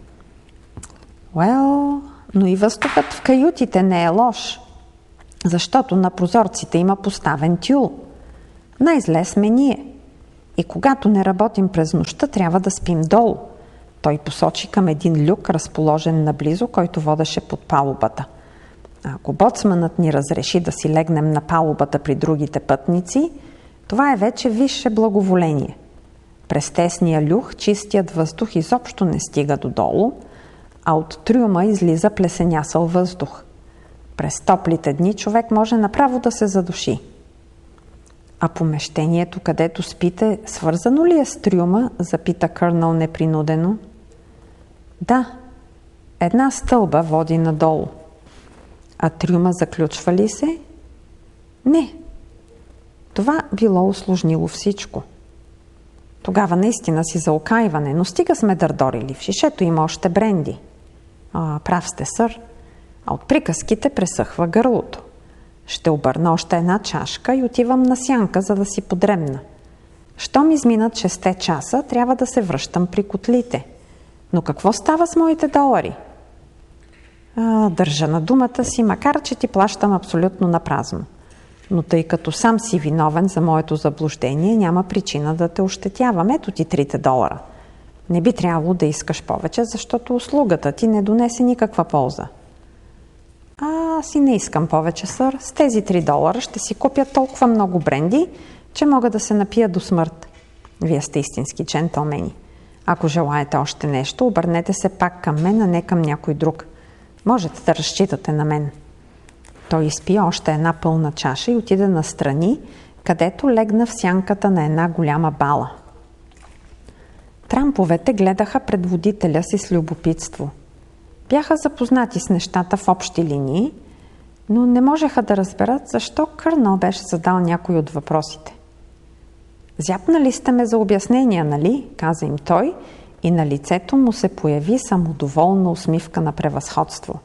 Но и въздухът в каютите не е лош, защото на прозорците има поставен тюл. Най-зле сме ние. И когато не работим през нощта, трябва да спим долу. Той посочи към един люк, разположен наблизо, който водеше под палубата. Ако боцманът ни разреши да си легнем на палубата при другите пътници, това е вече висше благоволение. През тесния люк чистият въздух изобщо не стига додолу, а от трюма излиза плесенясъл въздух. През топлите дни човек може направо да се задуши. А помещението, където спите, свързано ли е с трюма? Запита Кърнъл непринудено. Да, една стълба води надолу. А трюма заключва ли се? Не. Това било усложнило всичко. Тогава наистина си за окайване, но стига сме дърдорили. В шишето има още бренди. Прав сте, сър. А от приказките пресъхва гърлото. Ще обърна още една чашка и отивам на сянка, за да си подремна. Щом изминат 6 часа, трябва да се връщам при котлите. Но какво става с моите долари? Държа на думата си, макар че ти плащам абсолютно напразно. Но тъй като сам си виновен за моето заблуждение, няма причина да те ощетявам. Ето ти $3. Не би трябвало да искаш повече, защото услугата ти не донесе никаква полза. Аз и не искам повече, сър. С тези $3 ще си купя толкова много бренди, че мога да се напия до смърт. Вие сте истински джентълмени. Ако желаете още нещо, обърнете се пак към мен, а не към някой друг. Можете да разчитате на мен. Той изпи още една пълна чаша и отиде настрани, където легна в сянката на една голяма бала. Трамповете гледаха предводителя си с любопитство. Бяха запознати с нещата в общи линии, но не можеха да разберат защо Кърнъл беше задал някой от въпросите. Зяпнали сте ме за обяснения, нали? Каза им той и на лицето му се появи самодоволна усмивка на превъзходство.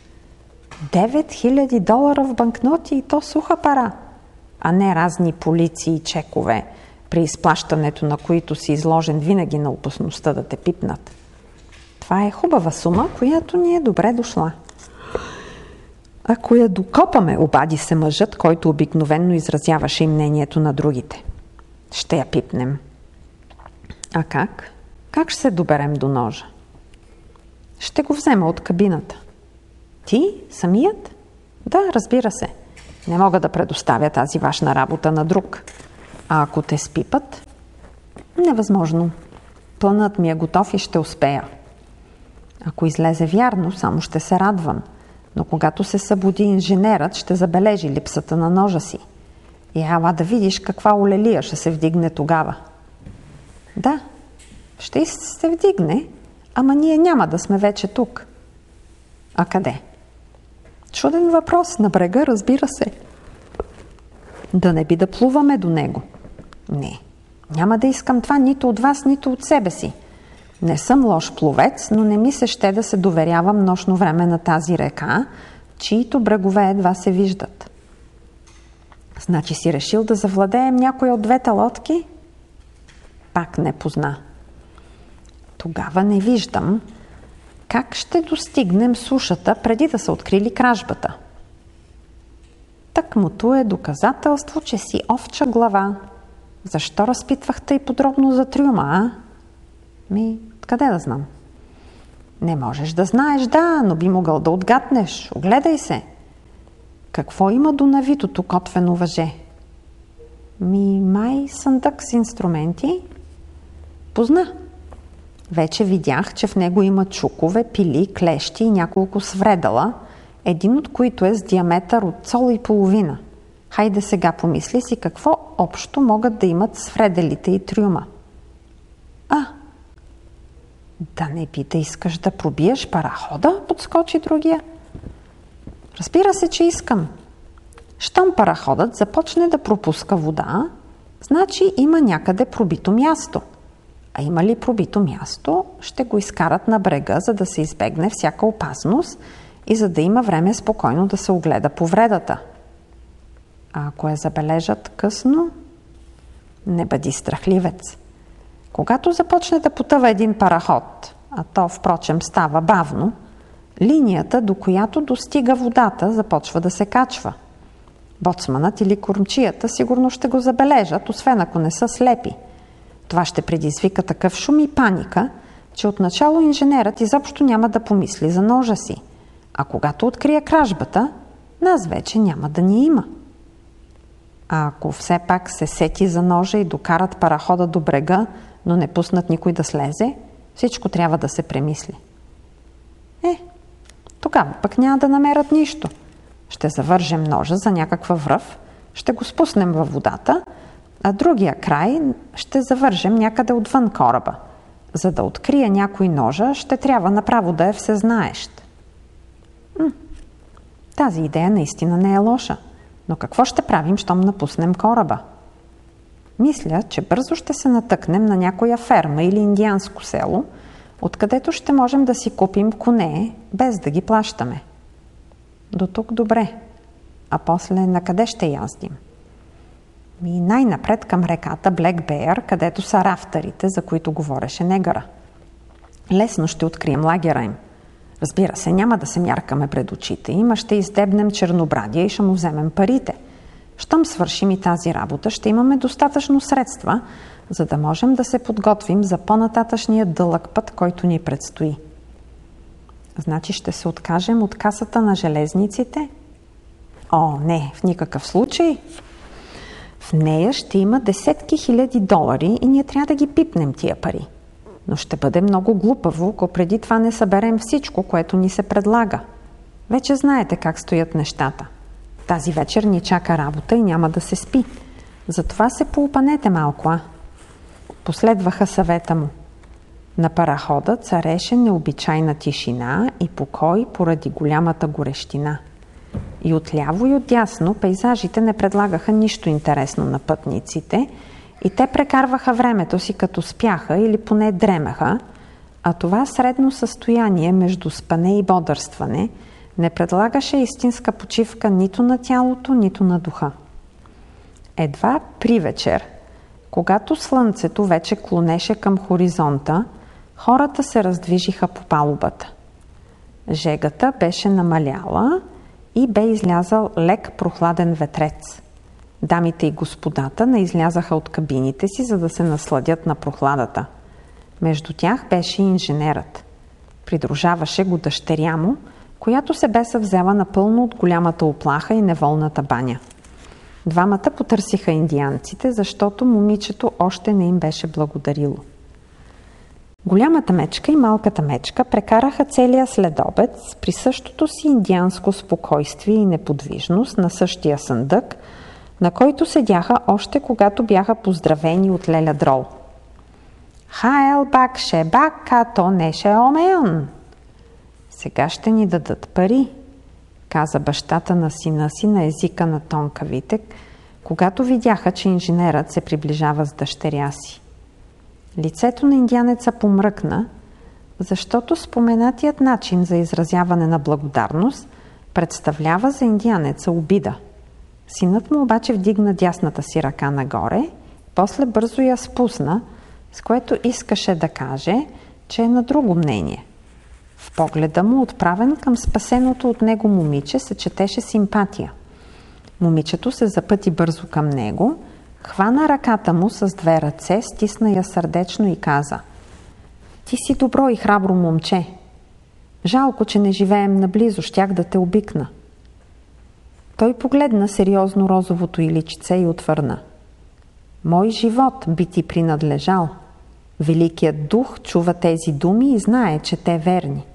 $9000 в банкноти и то суха пара, а не разни полиции и чекове, при изплащането на които си изложен винаги на опасността да те пипнат. Това е хубава сума, която ни е добре дошла. Ако я докопаме, обади се мъжът, който обикновенно изразяваше и мнението на другите. Ще я пипнем. А как? Как ще се доберем до ножа? Ще го взема от кабината. Ти? Самият? Да, разбира се. Не мога да предоставя тази важна работа на друг. А ако те спипат? Невъзможно. Планът ми е готов и ще успея. Ако излезе вярно, само ще се радвам. Но когато се събуди инженерът, ще забележи липсата на ножа си. И ела да видиш каква олелия ще се вдигне тогава. Да, ще се вдигне, ама ние няма да сме вече тук. А къде? Чуден въпрос, на брега, разбира се. Да не би да плуваме до него? Не, няма да искам това нито от вас, нито от себе си. Не съм лош пловец, но не ми се ще да се доверявам нощно време на тази река, чието брегове едва се виждат. Значи си решил да завладеем някой от двете лодки? Пак не позна. Тогава не виждам как ще достигнем сушата преди да са открили кражбата. Тъкмото е доказателство, че си овча глава. Защо разпитвахте и подробно за трюма, а? Къде да знам? Не можеш да знаеш, да, но би могъл да отгатнеш. Огледай се. Какво има до навитото котвено въже? Май съндък с инструменти? Позна. Вече видях, че в него има чукове, пили, клещи и няколко свредала, един от които е с диаметър от 1,5 цола. Хайде сега помисли си какво общо могат да имат свределите и трюма. Да не би да искаш да пробиеш парахода, подскочи другия. Разбира се, че искам. Щом параходът започне да пропуска вода, значи има някъде пробито място. А има ли пробито място, ще го изкарат на брега, за да се избегне всяка опасност и за да има време спокойно да се огледа повредата. А ако я забележат късно, не бъди страхливец. Когато започне да потъва един параход, а то, впрочем, става бавно, линията, до която достига водата, започва да се качва. Боцманът или кормчията сигурно ще го забележат, освен ако не са слепи. Това ще предизвика такъв шум и паника, че отначало инженерът изобщо няма да помисли за ножа си. А когато открие кражбата, нас вече няма да ни има. А ако все пак се сети за ножа и докарат парахода до брега, но не пуснат никой да слезе, всичко трябва да се премисли. Тогава пък няма да намерят нищо. Ще завържем ножа за някаква връв, ще го спуснем във водата, а другия край ще завържем някъде отвън кораба. За да открие някой ножа, ще трябва направо да е всезнаещ. Тази идея наистина не е лоша. Но какво ще правим, щом напуснем кораба? Мисля, че бързо ще се натъкнем на някоя ферма или индианско село, откъдето ще можем да си купим коне, без да ги плащаме. До тук добре. А после на къде ще яздим? И най-напред към реката Блек Беяр, където са рафтарите, за които говореше негъра. Лесно ще открием лагера им. Разбира се, няма да се мяркаме пред очите им, а ще издебнем чернобрадия и ще му вземем парите. Щом свършим и тази работа, ще имаме достатъчно средства, за да можем да се подготвим за по-нататъчния дълъг път, който ни предстои. Значи ще се откажем от касата на железниците? Не, в никакъв случай. В нея ще има десетки хиляди долари и ние трябва да ги пипнем тия пари. Но ще бъде много глупаво, ако преди това не съберем всичко, което ни се предлага. Вече знаете как стоят нещата. Тази вечер ни чака работа и няма да се спи. Затова се поупанете малко, Последваха съвета му. На парахода цареше необичайна тишина и покой поради голямата горещина. И отляво и отдясно пейзажите не предлагаха нищо интересно на пътниците и те прекарваха времето си като спяха или поне дремаха, а това средно състояние между спане и бодърстване не предлагаше истинска почивка нито на тялото, нито на духа. Едва при вечер, когато слънцето вече клонеше към хоризонта, хората се раздвижиха по палубата. Жегата беше намаляла и бе излязал лек прохладен ветрец. Дамите и господата не излязаха от кабините си, за да се насладят на прохладата. Между тях беше и инженерът. Придружаваше го дъщеря му, която се бе съвзела напълно от голямата уплаха и неволната баня. Двамата потърсиха индианците, защото момичето още не им беше благодарило. Голямата мечка и малката мечка прекараха целия следобед с присъщото си индианско спокойствие и неподвижност на същия съндък, на който седяха още когато бяха поздравени от Леля Дрол. «Хаел бак ше бак, като не ше омеон!» «Сега ще ни дадат пари», каза бащата на сина си на езика на тонкавите, когато видяха, че инженерът се приближава с дъщеря си. Лицето на индианеца помръкна, защото споменатият начин за изразяване на благодарност представлява за индианеца обида. Синът му обаче вдигна дясната си ръка нагоре, после бързо я спусна, с което искаше да каже, че е на друго мнение. В погледа му, отправен към спасеното от него момиче, се четеше симпатия. Момичето се запъти бързо към него, хвана ръката му с две ръце, стисна я сърдечно и каза: «Ти си добро и храбро момче. Жалко, че не живеем наблизо, щях да те обикна». Той погледна сериозно розовото й личице и отвърна: «Мой живот би ти принадлежал. Великият дух чува тези думи и знае, че те верни.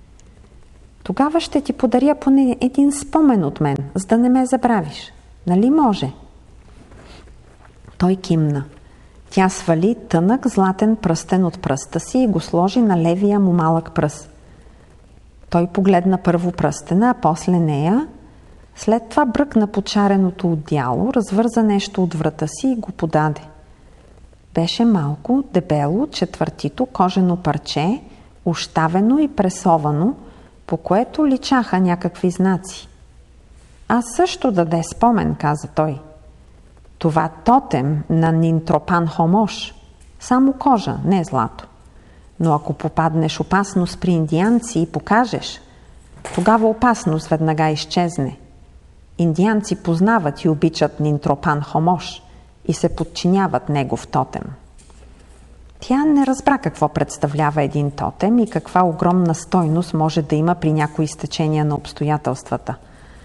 Тогава ще ти подаря поне един спомен от мен, за да не ме забравиш. Нали може?» Той кимна. Тя свали тънък златен пръстен от пръста си и го сложи на левия му малък пръст. Той погледна първо пръстена, а после нея. След това бръкна почареното одеяло, развърза нещо от врата си и го подаде. Беше малко, дебело, четвъртито кожено парче, ощавено и пресовано, по което личаха някакви знаци. Аз също даде спомен, каза той. Това тотем на Нинтропан Хомош. Само кожа, не злато. Но ако попаднеш опасност при индианци и покажеш, тогава опасност веднага изчезне. Индианци познават и обичат Нинтропан Хомош и се подчиняват негов тотем. Тя не разбра какво представлява един тотем и каква огромна стойност може да има при някои стечения на обстоятелствата.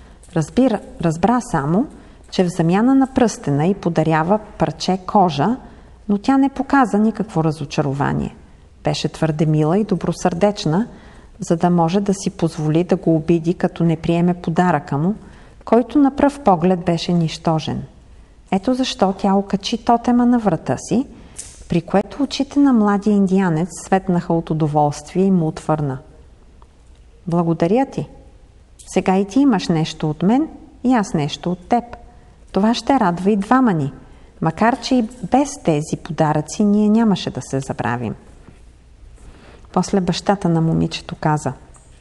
Разбра само, че в замяна на пръстена й подарява парче кожа, но тя не показа никакво разочарование. Беше твърде мила и добросърдечна, за да може да си позволи да го обиди, като не приеме подаръка му, който на пръв поглед беше нищожен. Ето защо тя окачи тотема на врата си, при което очите на младия индианец светнаха от удоволствие и му отвърна. Благодаря ти. Сега и ти имаш нещо от мен и аз нещо от теб. Това ще радва и двама ни, макар че и без тези подаръци ние нямаше да се забравим. После бащата на момичето каза: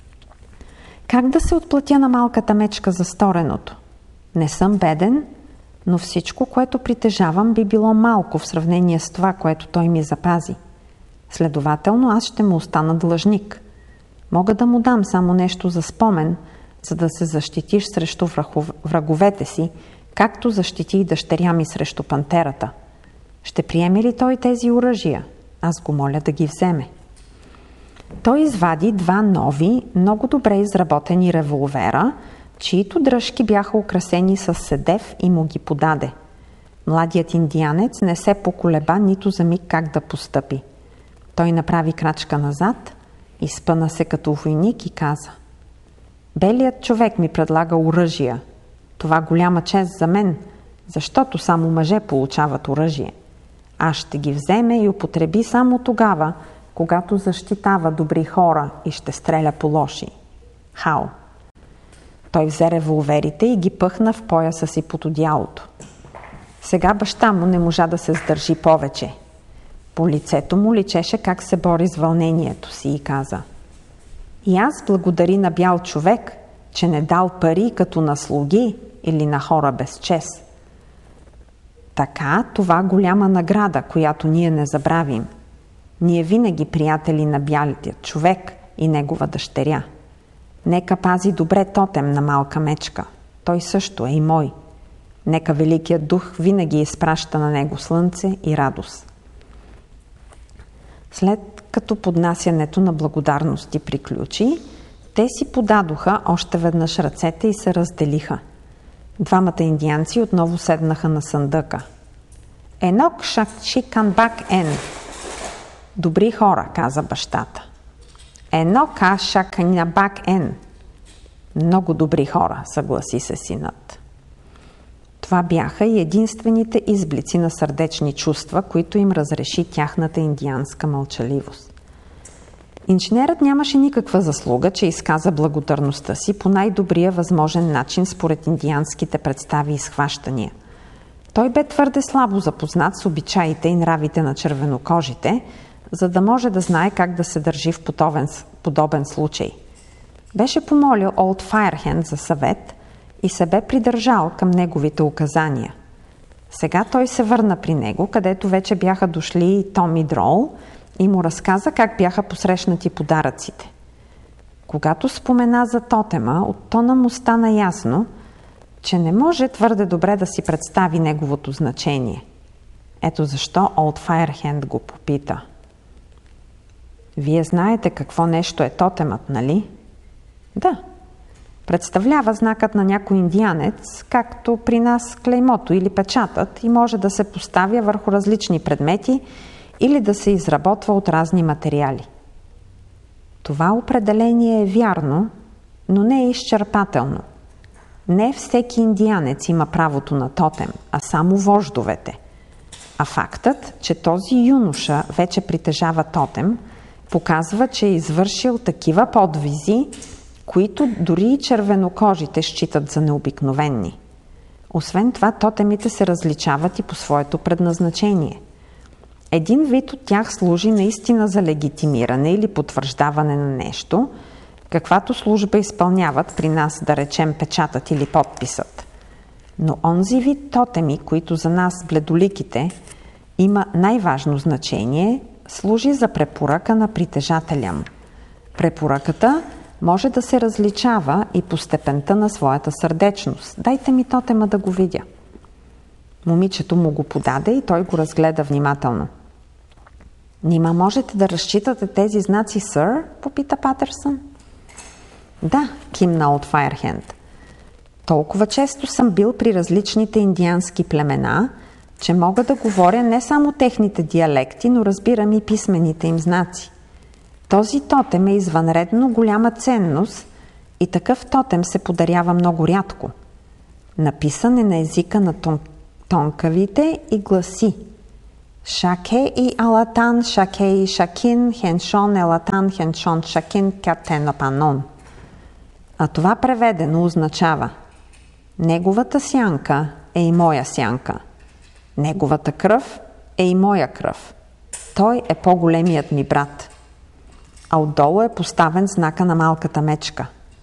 как да се отплатя на малката мечка за стореното? Не съм беден, но всичко, което притежавам, би било малко в сравнение с това, което той ми запази. Следователно, аз ще му остана длъжник. Мога да му дам само нещо за спомен, за да се защитиш срещу враговете си, както защити и дъщеря ми срещу пантерата. Ще приеме ли той тези оръжия? Аз го моля да ги вземе. Той извади два нови, много добре изработени револвера, чието дръжки бяха украсени с седев и му ги подаде. Младият индианец не се поколеба нито за миг как да постъпи. Той направи крачка назад, изпъна се като войник и каза: белият човек ми предлага оръжия. Това голяма чест за мен, защото само мъже получават оръжие. Аз ще ги вземе и употреби само тогава, когато защитава добри хора и ще стреля по лоши. Хао! Той взе револверите и ги пъхна в пояса си под одеялото. Сега баща му не можа да се сдържи повече. По лицето му личеше как се бори с вълнението си и каза: и аз благодари на бял човек, че не дал пари като на слуги или на хора без чест. Така, това голяма награда, която ние не забравим. Ние винаги приятели на бялият човек и негова дъщеря. Нека пази добре тотем на малка мечка. Той също е и мой. Нека Великият дух винаги изпраща на него слънце и радост. След като поднасянето на благодарности приключи, те си подадоха още веднъж ръцете и се разделиха. Двамата индианци отново седнаха на съндъка. Енок шакчи канбак ен. Добри хора, каза бащата. Енок шакнябак ен. Много добри хора, съгласи се синът. Това бяха и единствените изблици на сърдечни чувства, които им разреши тяхната индианска мълчаливост. Инженерът нямаше никаква заслуга, че изказа благодарността си по най-добрия възможен начин според индианските представи и схващания. Той бе твърде слабо запознат с обичаите и нравите на червенокожите, за да може да знае как да се държи в подобен случай. Беше помолил Олд Файрхенд за съвет и се бе придържал към неговите указания. Сега той се върна при него, където вече бяха дошли и Том и Дрол, и му разказа как бяха посрещнати подаръците. Когато спомена за тотема, от тона му стана ясно, че не може твърде добре да си представи неговото значение. Ето защо Олд Файрхенд го попита: вие знаете какво нещо е тотемът, нали? Да. Представлява знакът на някой индианец, както при нас клеймото или печатът, и може да се поставя върху различни предмети или да се изработва от разни материали. Това определение е вярно, но не е изчерпателно. Не всеки индианец има правото на тотем, а само вождовете. А фактът, че този юноша вече притежава тотем, показва, че е извършил такива подвизи, които дори и червенокожите считат за необикновени. Освен това, тотемите се различават и по своето предназначение. Един вид от тях служи наистина за легитимиране или потвърждаване на нещо, каквато служба изпълняват при нас, да речем, печатът или подписът. Но онзи вид тотеми, които за нас, бледоликите, има най-важно значение, служи за препоръка на притежателя му. Препоръката може да се различава и по степента на своята сърдечност. Дайте ми тотема да го видя. Момичето му го подаде и той го разгледа внимателно. Нима можете да разчитате тези знаци, сър? Попита Патърсън. Да, кимна Олд Файрхенд. Толкова често съм бил при различните индиански племена, че мога да говоря не само техните диалекти, но разбирам и писмените им знаци. Този тотем е извънредно голяма ценност и такъв тотем се подарява много рядко. Написан е на езика на тонкавите и гласи: Шаке и алатан, шаке и шакин, хеншон елатан, хеншон шакин, катенапанон. А това преведено означава: неговата сянка е и моя сянка. Неговата кръв е и моя кръв. Той е по-големият ми брат. А отдолу е поставен знака на малката мечка.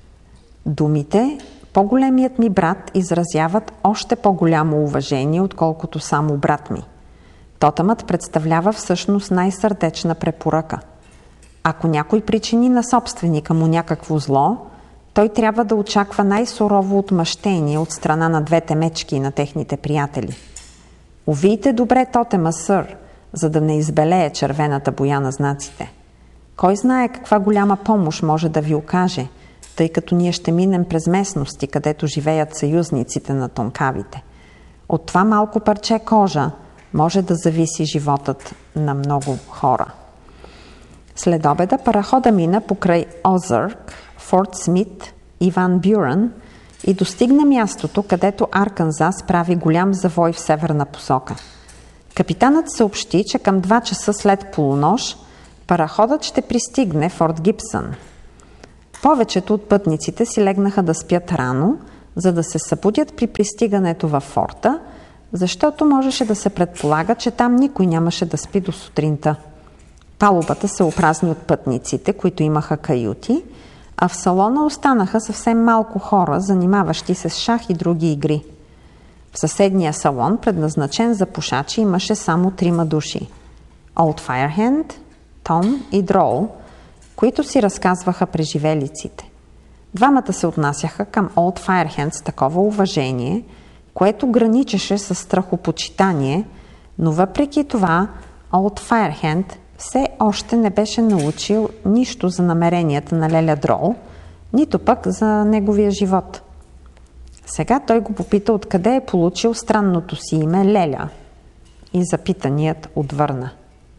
Думите по-големият ми брат изразяват още по-голямо уважение, отколкото само брат ми. Тотемът представлява всъщност най-сърдечна препоръка. Ако някой причини на собственика му някакво зло, той трябва да очаква най-сурово отмъщение от страна на двете мечки и на техните приятели. Увийте добре тотема, сър, за да не избелее червената боя на знаците. Кой знае каква голяма помощ може да ви окаже, тъй като ние ще минем през местности, където живеят съюзниците на тонкавите. От това малко парче кожа може да зависи животът на много хора. След обеда парахода мина покрай Озърк, Форт Смит и Ван Бюрен и достигна мястото, където Арканзас прави голям завой в северна посока. Капитанът съобщи, че към 2 часа след полунощ параходът ще пристигне Форт Гибсън. Повечето от пътниците си легнаха да спят рано, за да се събудят при пристигането във форта, защото можеше да се предполага, че там никой нямаше да спи до сутринта. Палубата се опразни от пътниците, които имаха каюти, а в салона останаха съвсем малко хора, занимаващи се с шах и други игри. В съседния салон, предназначен за пушачи, имаше само 3 души – Олд Файрхенд, Том и Дрол, които си разказваха преживелиците. Двамата се отнасяха към Олд Файрхенд с такова уважение, което граничеше с страхопочитание, но въпреки това Олд Файрхенд все още не беше научил нищо за намеренията на Леля Дрол, нито пък за неговия живот. Сега той го попита откъде е получил странното си име Леля и запитаният отвърна: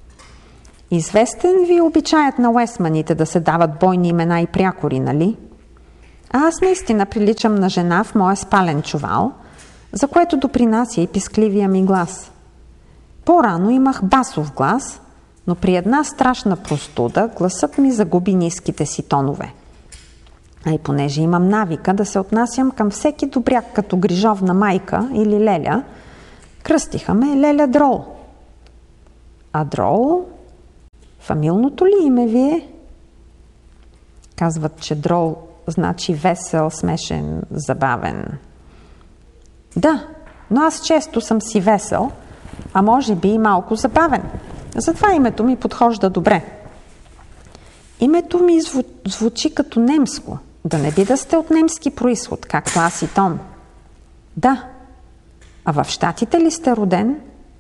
известен ви обичаят на уестманите да се дават бойни имена и прякори, нали? А аз наистина приличам на жена в моя спален чувал, за което допринася и пискливия ми глас. По-рано имах басов глас, но при една страшна простуда гласът ми загуби ниските си тонове. А и понеже имам навика да се отнасям към всеки добряк като грижовна майка или Леля, кръстиха ме Леля Дрол. А Дрол? Фамилното ли име ви е? Казват, че Дрол значи весел, смешен, забавен. Да, но аз често съм си весел, а може би и малко забавен. Затова името ми подхожда добре. Името ми звучи като немско. Да не би да сте от немски произход, както аз и Том? Да. А в Щатите ли сте роден?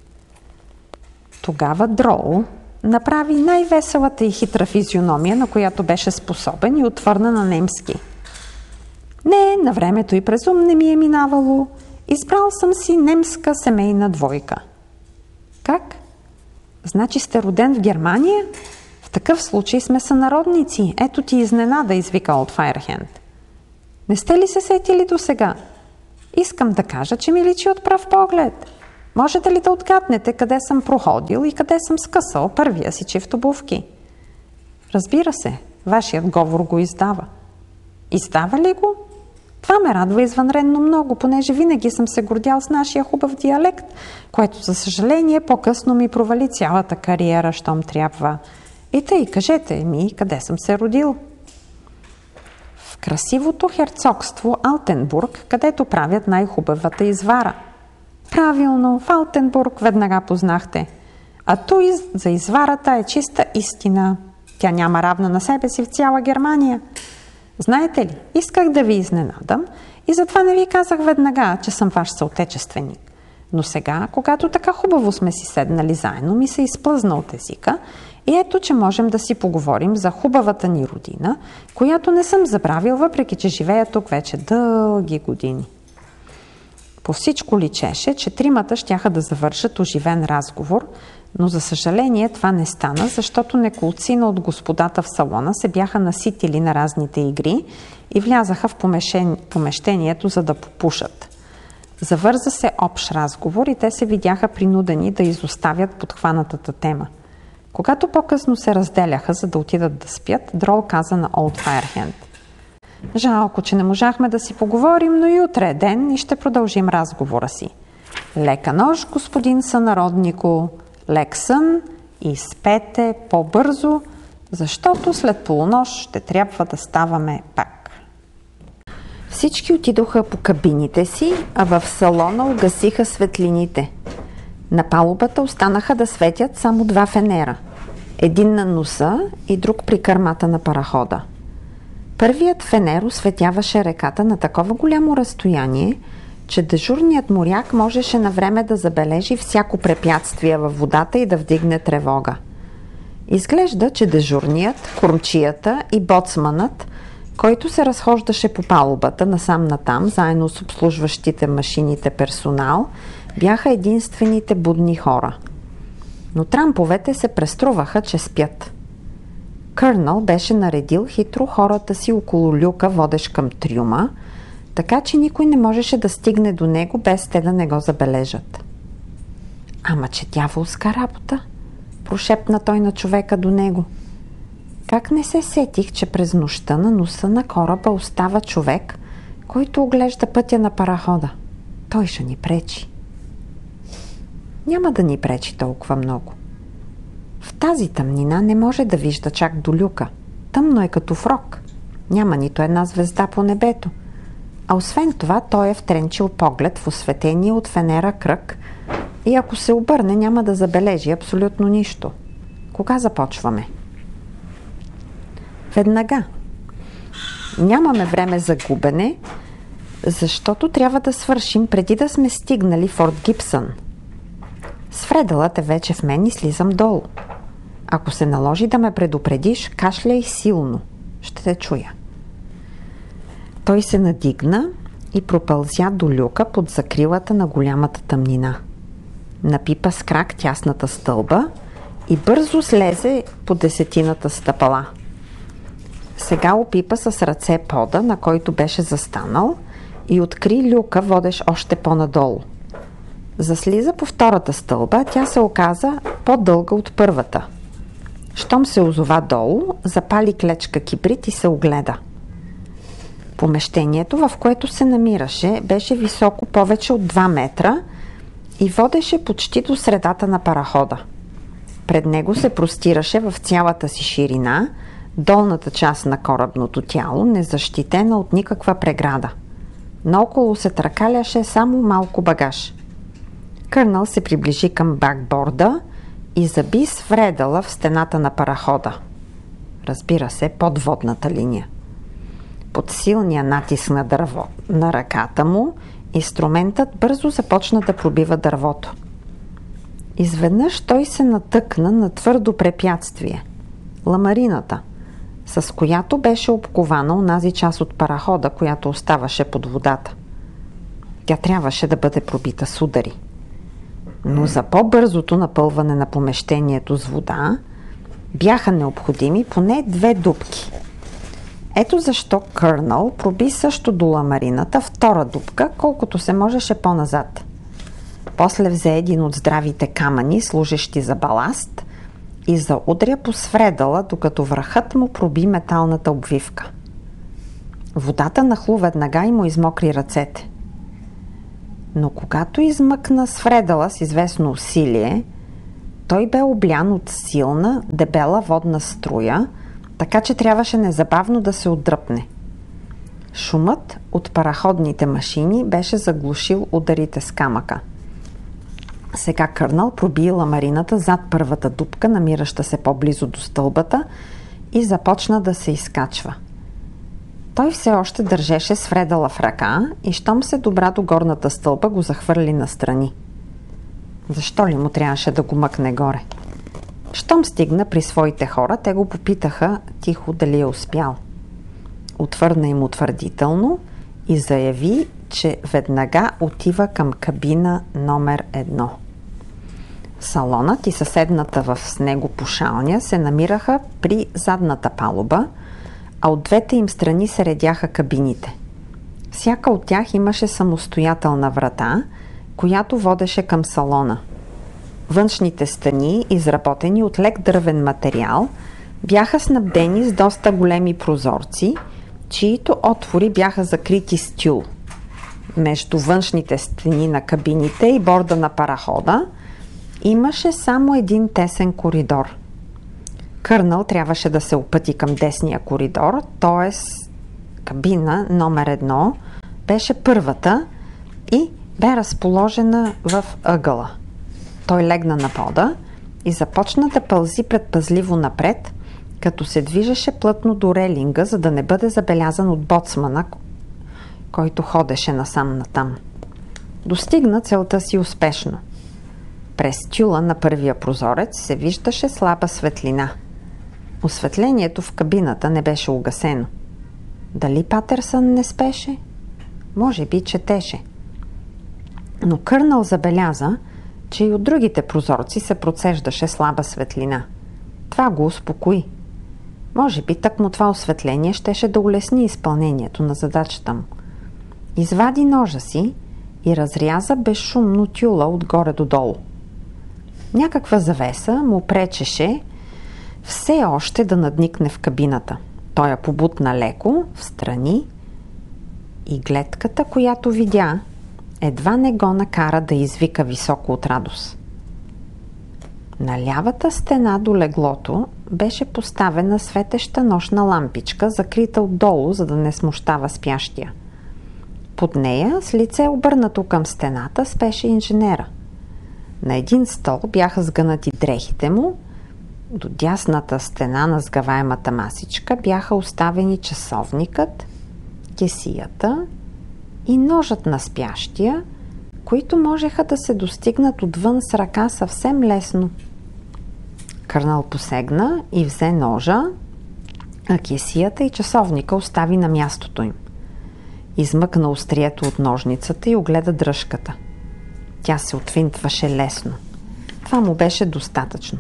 Тогава Дрол направи най-веселата и хитра физиономия, на която беше способен, и отвърна на немски. Не, на времето и през ум не ми е минавало. Избрал съм си немска семейна двойка. Как? Значи сте роден в Германия? В такъв случай сме сънародници. Ето ти изненада, извика Олд Файрхенд. Не сте ли се сетили до сега? Искам да кажа, че ми личи от пръв поглед. Можете ли да отгаднете къде съм проходил и къде съм скъсал първия си чифт обувки? Разбира се, вашият говор го издава. Издава ли го? Това ме радва извънредно много, понеже винаги съм се гордял с нашия хубав диалект, което, за съжаление, по-късно ми провали цялата кариера, щом трябва. И тъй, кажете ми, къде съм се родил? В красивото херцогство Алтенбург, където правят най-хубавата извара. Правилно, в Алтенбург веднага познахте. А той за изварата е чиста истина. Тя няма равна на себе си в цяла Германия. Знаете ли, исках да ви изненадам и затова не ви казах веднага, че съм ваш съотечественик. Но сега, когато така хубаво сме си седнали заедно, ми се изплъзна от езика и ето, че можем да си поговорим за хубавата ни родина, която не съм забравил, въпреки че живея тук вече дълги години. По всичко личеше, че тримата щяха да завършат оживен разговор, но за съжаление това не стана, защото неколцина от господата в салона се бяха наситили на разните игри и влязаха в помещението, за да попушат. Завърза се общ разговор и те се видяха принудени да изоставят подхванатата тема. Когато по-късно се разделяха, за да отидат да спят, Дрол каза на Олд Файерхенд: жалко, че не можахме да си поговорим, но и утре е ден и ще продължим разговора си. Лека нощ, господин сънароднико, лек сън и спете по-бързо, защото след полунощ ще трябва да ставаме пак. Всички отидоха по кабините си, а в салона угасиха светлините. На палубата останаха да светят само два фенера. Един на носа и друг при кърмата на парахода. Първият фенер осветяваше реката на такова голямо разстояние, че дежурният моряк можеше на време да забележи всяко препятствие във водата и да вдигне тревога. Изглежда, че дежурният, кормчията и боцманът, който се разхождаше по палубата насам-натам, заедно с обслужващите машините персонал, бяха единствените будни хора. Но трамповете се преструваха, че спят. Кърнъл беше наредил хитро хората си около люка, водещ към трюма, така че никой не можеше да стигне до него, без те да не го забележат. Ама че дяволска работа, прошепна той на човека до него. Как не се сетих, че през нощта на носа на кораба остава човек, който оглежда пътя на парахода? Той ще ни пречи. Няма да ни пречи толкова много. В тази тъмнина не може да вижда чак до люка. Тъмно е като фрок. Няма нито една звезда по небето. А освен това, той е втренчил поглед в осветение от фенера кръг и ако се обърне, няма да забележи абсолютно нищо. Кога започваме? Веднага. Нямаме време за губене, защото трябва да свършим преди да сме стигнали Форт Гибсън. Свредълът е вече в мен и слизам долу. Ако се наложи да ме предупредиш, кашляй силно. Ще те чуя. Той се надигна и пропълзя до люка под закрилата на голямата тъмнина. Напипа с крак тясната стълба и бързо слезе по 10 стъпала. Сега опипа с ръце пода, на който беше застанал, и откри люка, водещ още по-надолу. Заслиза по втората стълба, тя се оказа по-дълга от първата. Щом се озова долу, запали клечка кибрит и се огледа. Помещението, в което се намираше, беше високо повече от 2 метра и водеше почти до средата на парахода. Пред него се простираше в цялата си ширина долната част на корабното тяло, незащитена от никаква преграда. Наоколо се тракаляше само малко багаж. Кърнъл се приближи към бакборда и заби свредала в стената на парахода. Разбира се, под водната линия. Под силния натиск на ръката му, инструментът бързо започна да пробива дървото. Изведнъж той се натъкна на твърдо препятствие – ламарината, с която беше обкована онази част от парахода, която оставаше под водата. Тя трябваше да бъде пробита с удари. Но за по-бързото напълване на помещението с вода бяха необходими поне 2 дупки. Ето защо Кърнъл проби също до ламарината 2 дупка, колкото се можеше по-назад. После взе един от здравите камъни, служещи за баласт, и заудря по свредъла, докато врахът му проби металната обвивка. Водата нахлу веднага и му измокри ръцете. Но когато измъкна свредъла с известно усилие, той бе облян от силна, дебела водна струя, така че трябваше незабавно да се отдръпне. Шумът от параходните машини беше заглушил ударите с камъка. Сега Кърнъл проби ламарината зад първата дупка, намираща се по-близо до стълбата, и започна да се изкачва. Той все още държеше свредъла в ръка и щом се добра до горната стълба, го захвърли настрани. Защо ли му трябваше да го мъкне горе? Щом стигна при своите хора, те го попитаха тихо дали е успял. Отвърна им утвърдително и заяви, че веднага отива към кабина номер 1. Салонът и съседната с него пушалня се намираха при задната палуба, а от двете им страни се редяха кабините. Всяка от тях имаше самостоятелна врата, която водеше към салона. Външните стени, изработени от лек дървен материал, бяха снабдени с доста големи прозорци, чието отвори бяха закрити с тюл. Между външните стени на кабините и борда на парахода имаше само един тесен коридор. Кърнъл трябваше да се опъти към десния коридор, т.е. кабина номер 1 беше първата и бе разположена в ъгъла. Той легна на пода и започна да пълзи предпазливо напред, като се движеше плътно до релинга, за да не бъде забелязан от боцмана, който ходеше насам-натам. Достигна целта си успешно. През тюла на първия прозорец се виждаше слаба светлина. Осветлението в кабината не беше угасено. Дали Патърсън не спеше? Може би четеше. Но Кърнъл забеляза, че и от другите прозорци се процеждаше слаба светлина. Това го успокои. Може би тъкмо това осветление щеше да улесни изпълнението на задачата му. Извади ножа си и разряза безшумно тюла отгоре до долу. Някаква завеса му пречеше все още да надникне в кабината. Той я побутна леко, встрани, и гледката, която видя, едва не го накара да извика високо от радост. На лявата стена до леглото беше поставена светеща нощна лампичка, закрита отдолу, за да не смущава спящия. Под нея, с лице обърнато към стената, спеше инженера. На един стол бяха сгънати дрехите му, до дясната стена на сгъваемата масичка бяха оставени часовникът, кесията и ножът на спящия, които можеха да се достигнат отвън с ръка съвсем лесно. Кърнъл посегна и взе ножа, а кесията и часовника остави на мястото им. Измъкна острието от ножницата и огледа дръжката. Тя се отвинтваше лесно. Това му беше достатъчно.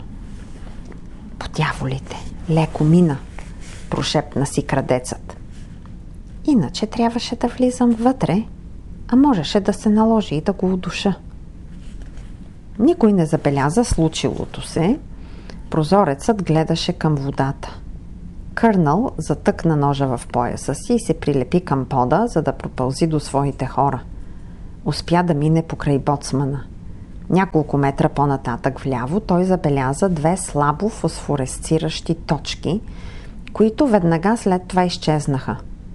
По дяволите, леко мина, прошепна си крадецът. Иначе трябваше да влизам вътре, а можеше да се наложи и да го удуша. Никой не забеляза случилото се. Прозорецът гледаше към водата. Кърнъл затъкна ножа в пояса си и се прилепи към пода, за да пропълзи до своите хора. Успя да мине покрай боцмана. Няколко метра по-нататък вляво той забеляза две слабо фосфоресциращи точки, които веднага след това изчезнаха.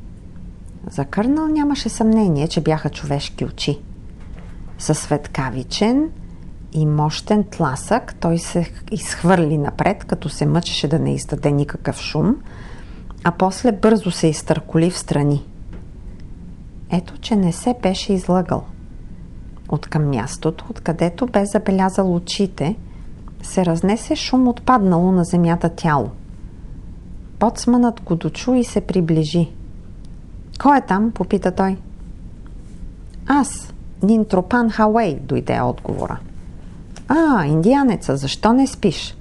За Кърнъл нямаше съмнение, че бяха човешки очи. Със светкавичен и мощен тласък той се изхвърли напред, като се мъчеше да не издаде никакъв шум, а после бързо се изтърколи в страни. Ето, че не се беше излъгал. Откъм мястото, откъдето бе забелязал очите, се разнесе шум от паднало на земята тяло. Боцманът го дочу и се приближи. Кой е там? Попита той. Аз, Нинтропан Хауей, дойде отговора. Индианеца, защо не спиш?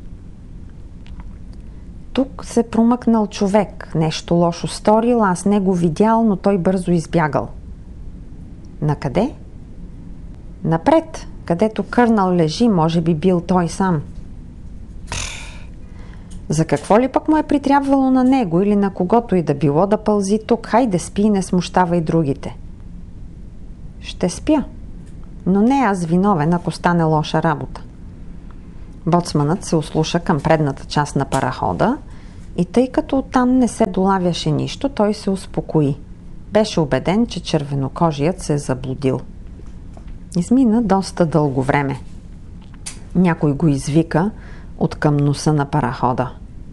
Тук се промъкнал човек. Нещо лошо сторил, аз не го видял, но той бързо избягал. Накъде? Напред, където Кърнал лежи, може би бил той сам. За какво ли пък му е притрябвало на него или на когото и да било да пълзи тук? Хайде спи и не смущавай другите. Ще спя, но не аз виновен, ако стане лоша работа. Боцманът се ослуша към предната част на парахода и тъй като оттам не се долавяше нищо, той се успокои. Беше убеден, че червенокожият се е заблудил. Измина доста дълго време. Някой го извика от към носа на парахода.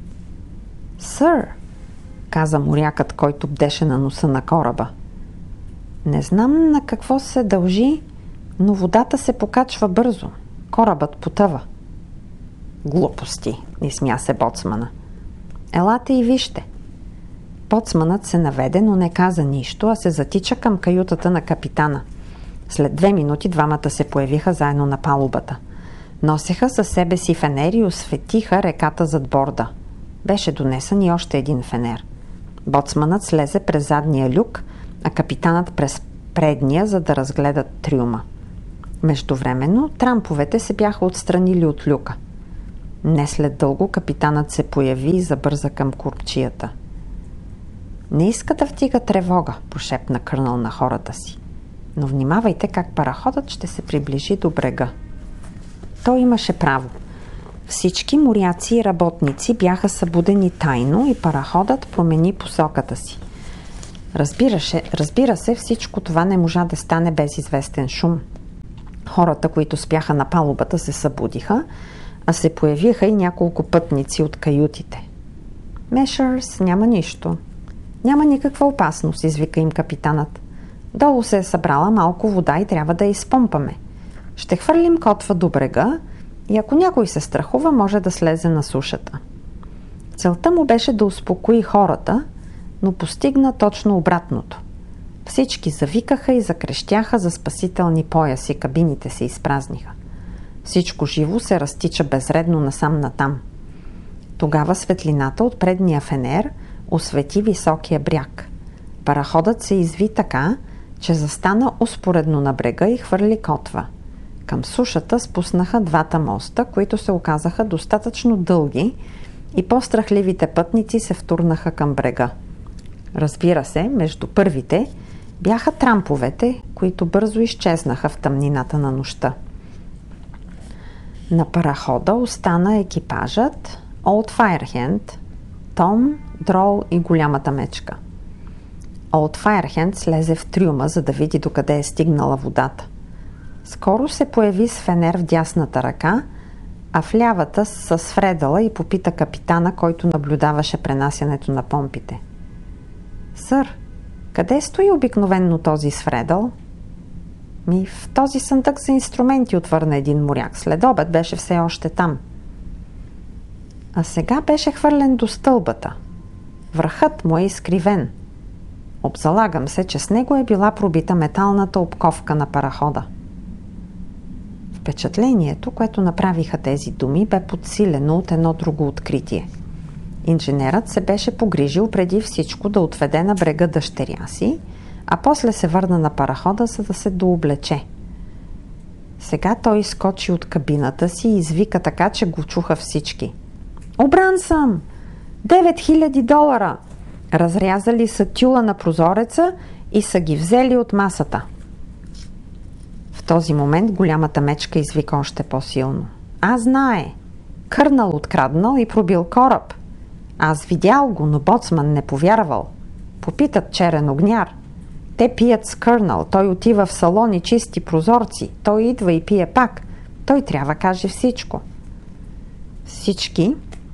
„Сър!“ каза морякът, който бдеше на носа на кораба. „Не знам на какво се дължи, но водата се покачва бързо. Корабът потъва.“ „Глупости!“ изсмя се боцмана. „Елате и вижте.“ Боцманът се наведе, но не каза нищо, а се затича към каютата на капитана. След 2 минути двамата се появиха заедно на палубата. Носеха със себе си фенер и осветиха реката зад борда. Беше донесен и още един фенер. Боцманът слезе през задния люк, а капитанът през предния, за да разгледат трюма. Междувременно трамповете се бяха отстранили от люка. Не след дълго капитанът се появи и забърза към курбчията. „Не иска да вдига тревога“, пошепна Кърнал на хората си. „Но внимавайте как параходът ще се приближи до брега.“ Той имаше право. Всички моряци и работници бяха събудени тайно и параходът промени посоката си. Разбира се, всичко това не можа да стане без известен шум. Хората, които спяха на палубата, се събудиха, а се появиха и няколко пътници от каютите. „Мешърс, няма нищо. Няма никаква опасност“, извика им капитанът. „Долу се е събрала малко вода и трябва да я изпомпаме. Ще хвърлим котва до брега и ако някой се страхува, може да слезе на сушата.“ Целта му беше да успокои хората, но постигна точно обратното. Всички завикаха и закрещяха за спасителни пояси, кабините се изпразниха. Всичко живо се разтича безредно насам-натам. Тогава светлината от предния фенер освети високия бряг. Параходът се изви така, че застана успоредно на брега и хвърли котва. Към сушата спуснаха 2 моста, които се оказаха достатъчно дълги и по-страхливите пътници се втурнаха към брега. Разбира се, между първите бяха трамповете, които бързо изчезнаха в тъмнината на нощта. На парахода остана екипажът, Олд Файрхенд, Том, Дрол и голямата мечка. Олд Файрхенд слезе в трюма, за да види докъде е стигнала водата. Скоро се появи с фенер в дясната ръка, а в лявата с Фредала и попита капитана, който наблюдаваше пренасянето на помпите. „Сър, къде стои обикновенно този Сфредъл?“ „В този съндък за инструменти“, отвърна един моряк. „След обед беше все още там.“ А сега беше хвърлен до стълбата. Върхът му е изкривен. Обзалагам се, че с него е била пробита металната обковка на парахода. Впечатлението, което направиха тези думи, бе подсилено от едно друго откритие. Инженерът се беше погрижил преди всичко да отведе на брега дъщеря си, а после се върна на парахода, за да се дооблече. Сега той изскочи от кабината си и извика така, че го чуха всички. „Обран съм! $9000! Разрязали са тюла на прозореца и са ги взели от масата.“ В този момент голямата мечка извика още по-силно. „Аз знае! Кърнал откраднал и пробил кораб. Аз видял го, но боцман не повярвал. Попитат черен огняр. Те пият с Кърнал, той отива в салон и чисти прозорци. Той идва и пие пак. Той трябва каже всичко.“ Всички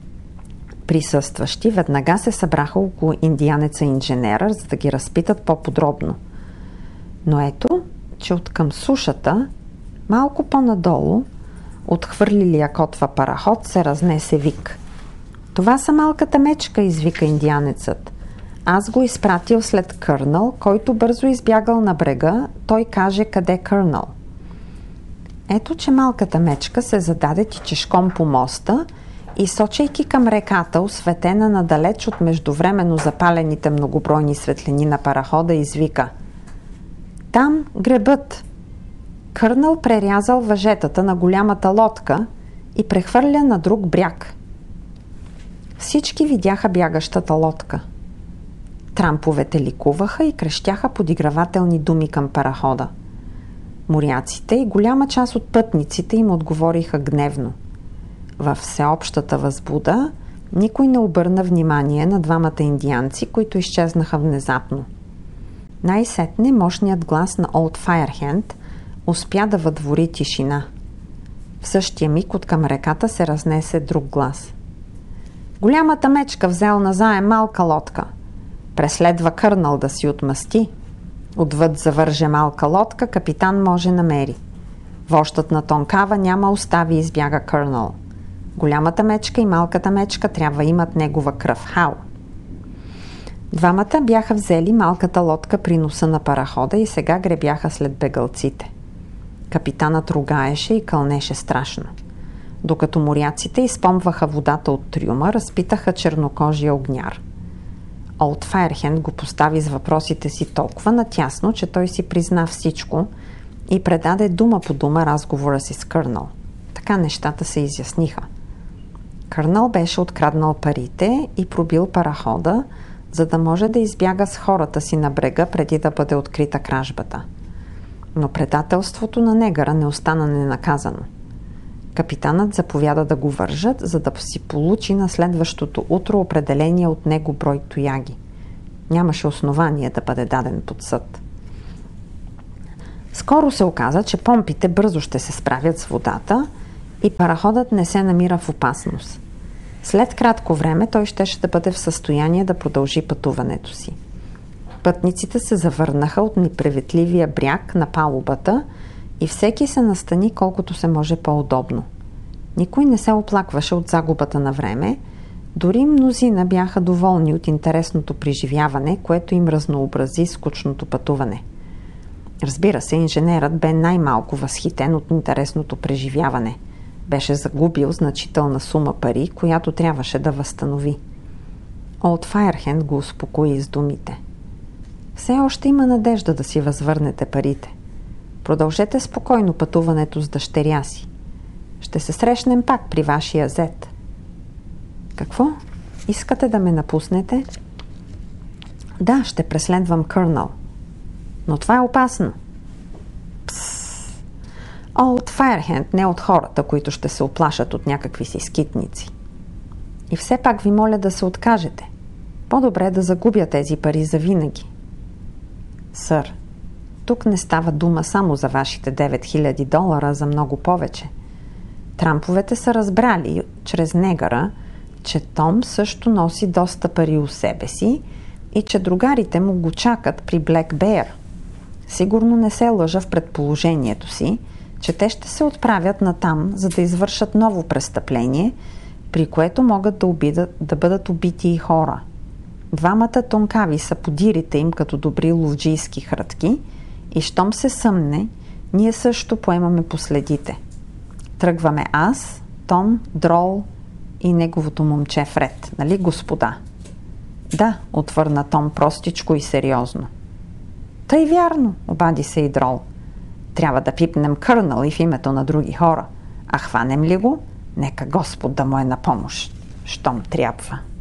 присъстващи веднага се събраха около индианеца-инженера, за да ги разпитат по-подробно. Но ето, че от към сушата, малко по-надолу, от хвърлилия котва параход се разнесе вик. „Това са малката мечка“, извика индианецът. „Аз го изпратил след Кърнал, който бързо избягал на брега. Той каже къде Кърнал.“ Ето, че малката мечка се зададе тичешком по моста и сочейки към реката, осветена надалеч от междувременно запалените многобройни светлини на парахода, извика: „Там гребът!“ Кърнъл прерязал въжетата на голямата лодка и прехвърля на друг бряг. Всички видяха бягащата лодка. Трамповете ликуваха и крещяха подигравателни думи към парахода. Моряците и голяма част от пътниците им отговориха гневно. Във всеобщата възбуда никой не обърна внимание на двамата индианци, които изчезнаха внезапно. Най-сетне мощният глас на Олд Файерхенд успя да въдвори тишина. В същия миг откъм реката се разнесе друг глас. Голямата мечка взел назаем малка лодка. Преследва Кърнъл да си отмъсти. Отвъд завърже малка лодка, капитан може намери. Вождът на Тонкава няма остави избяга Кърнъл. Голямата мечка и малката мечка трябва имат негова кръв. Хау! Двамата бяха взели малката лодка при носа на парахода и сега гребяха след бегълците. Капитанът ругаеше и кълнеше страшно. Докато моряците изпомваха водата от трюма, разпитаха чернокожия огняр. Олд Файерхенд го постави с въпросите си толкова натясно, че той си призна всичко и предаде дума по дума разговора си с Кърнъл. Така нещата се изясниха. Кърнъл беше откраднал парите и пробил парахода, за да може да избяга с хората си на брега преди да бъде открита кражбата. Но предателството на негъра не остана ненаказано. Капитанът заповяда да го вържат, за да си получи на следващото утро определение от него брой тояги. Нямаше основание да бъде даден под съд. Скоро се оказа, че помпите бързо ще се справят с водата и параходът не се намира в опасност. След кратко време той щеше да бъде в състояние да продължи пътуването си. Пътниците се завърнаха от неприветливия бряг на палубата и всеки се настани колкото се може по-удобно. Никой не се оплакваше от загубата на време, дори мнозина бяха доволни от интересното преживяване, което им разнообрази скучното пътуване. Разбира се, инженерът бе най-малко възхитен от интересното преживяване. Беше загубил значителна сума пари, която трябваше да възстанови. Олд Файерхенд го успокои с думите. Все още има надежда да си възвърнете парите. Продължете спокойно пътуването с дъщеря си. Ще се срещнем пак при вашия зет. Какво? Искате да ме напуснете? Да, ще преследвам Кърнъл. Но това е опасно. Псс. Олд Файерхенд не е от хората, които ще се оплашат от някакви си скитници. И все пак ви моля да се откажете. По-добре да загубя тези пари завинаги. Сър, тук не става дума само за вашите $9000, за много повече. Трамповете са разбрали чрез негъра, че Том също носи доста пари у себе си и че другарите му го чакат при Блек Беар. Сигурно не се лъжа в предположението си, че те ще се отправят натам, за да извършат ново престъпление, при което могат да бъдат убити и хора. Двамата тонкави са подирите им като добри ловджийски хрътки и щом се съмне, ние също поемаме последите. Тръгваме аз, Том, Дрол и неговото момче Фред, нали, господа? Да, отвърна Том простичко и сериозно. Тъй вярно, обади се и Дрол. Трябва да пипнем Кърнъл и в името на други хора. А хванем ли го? Нека Господ да му е на помощ, щом трябва.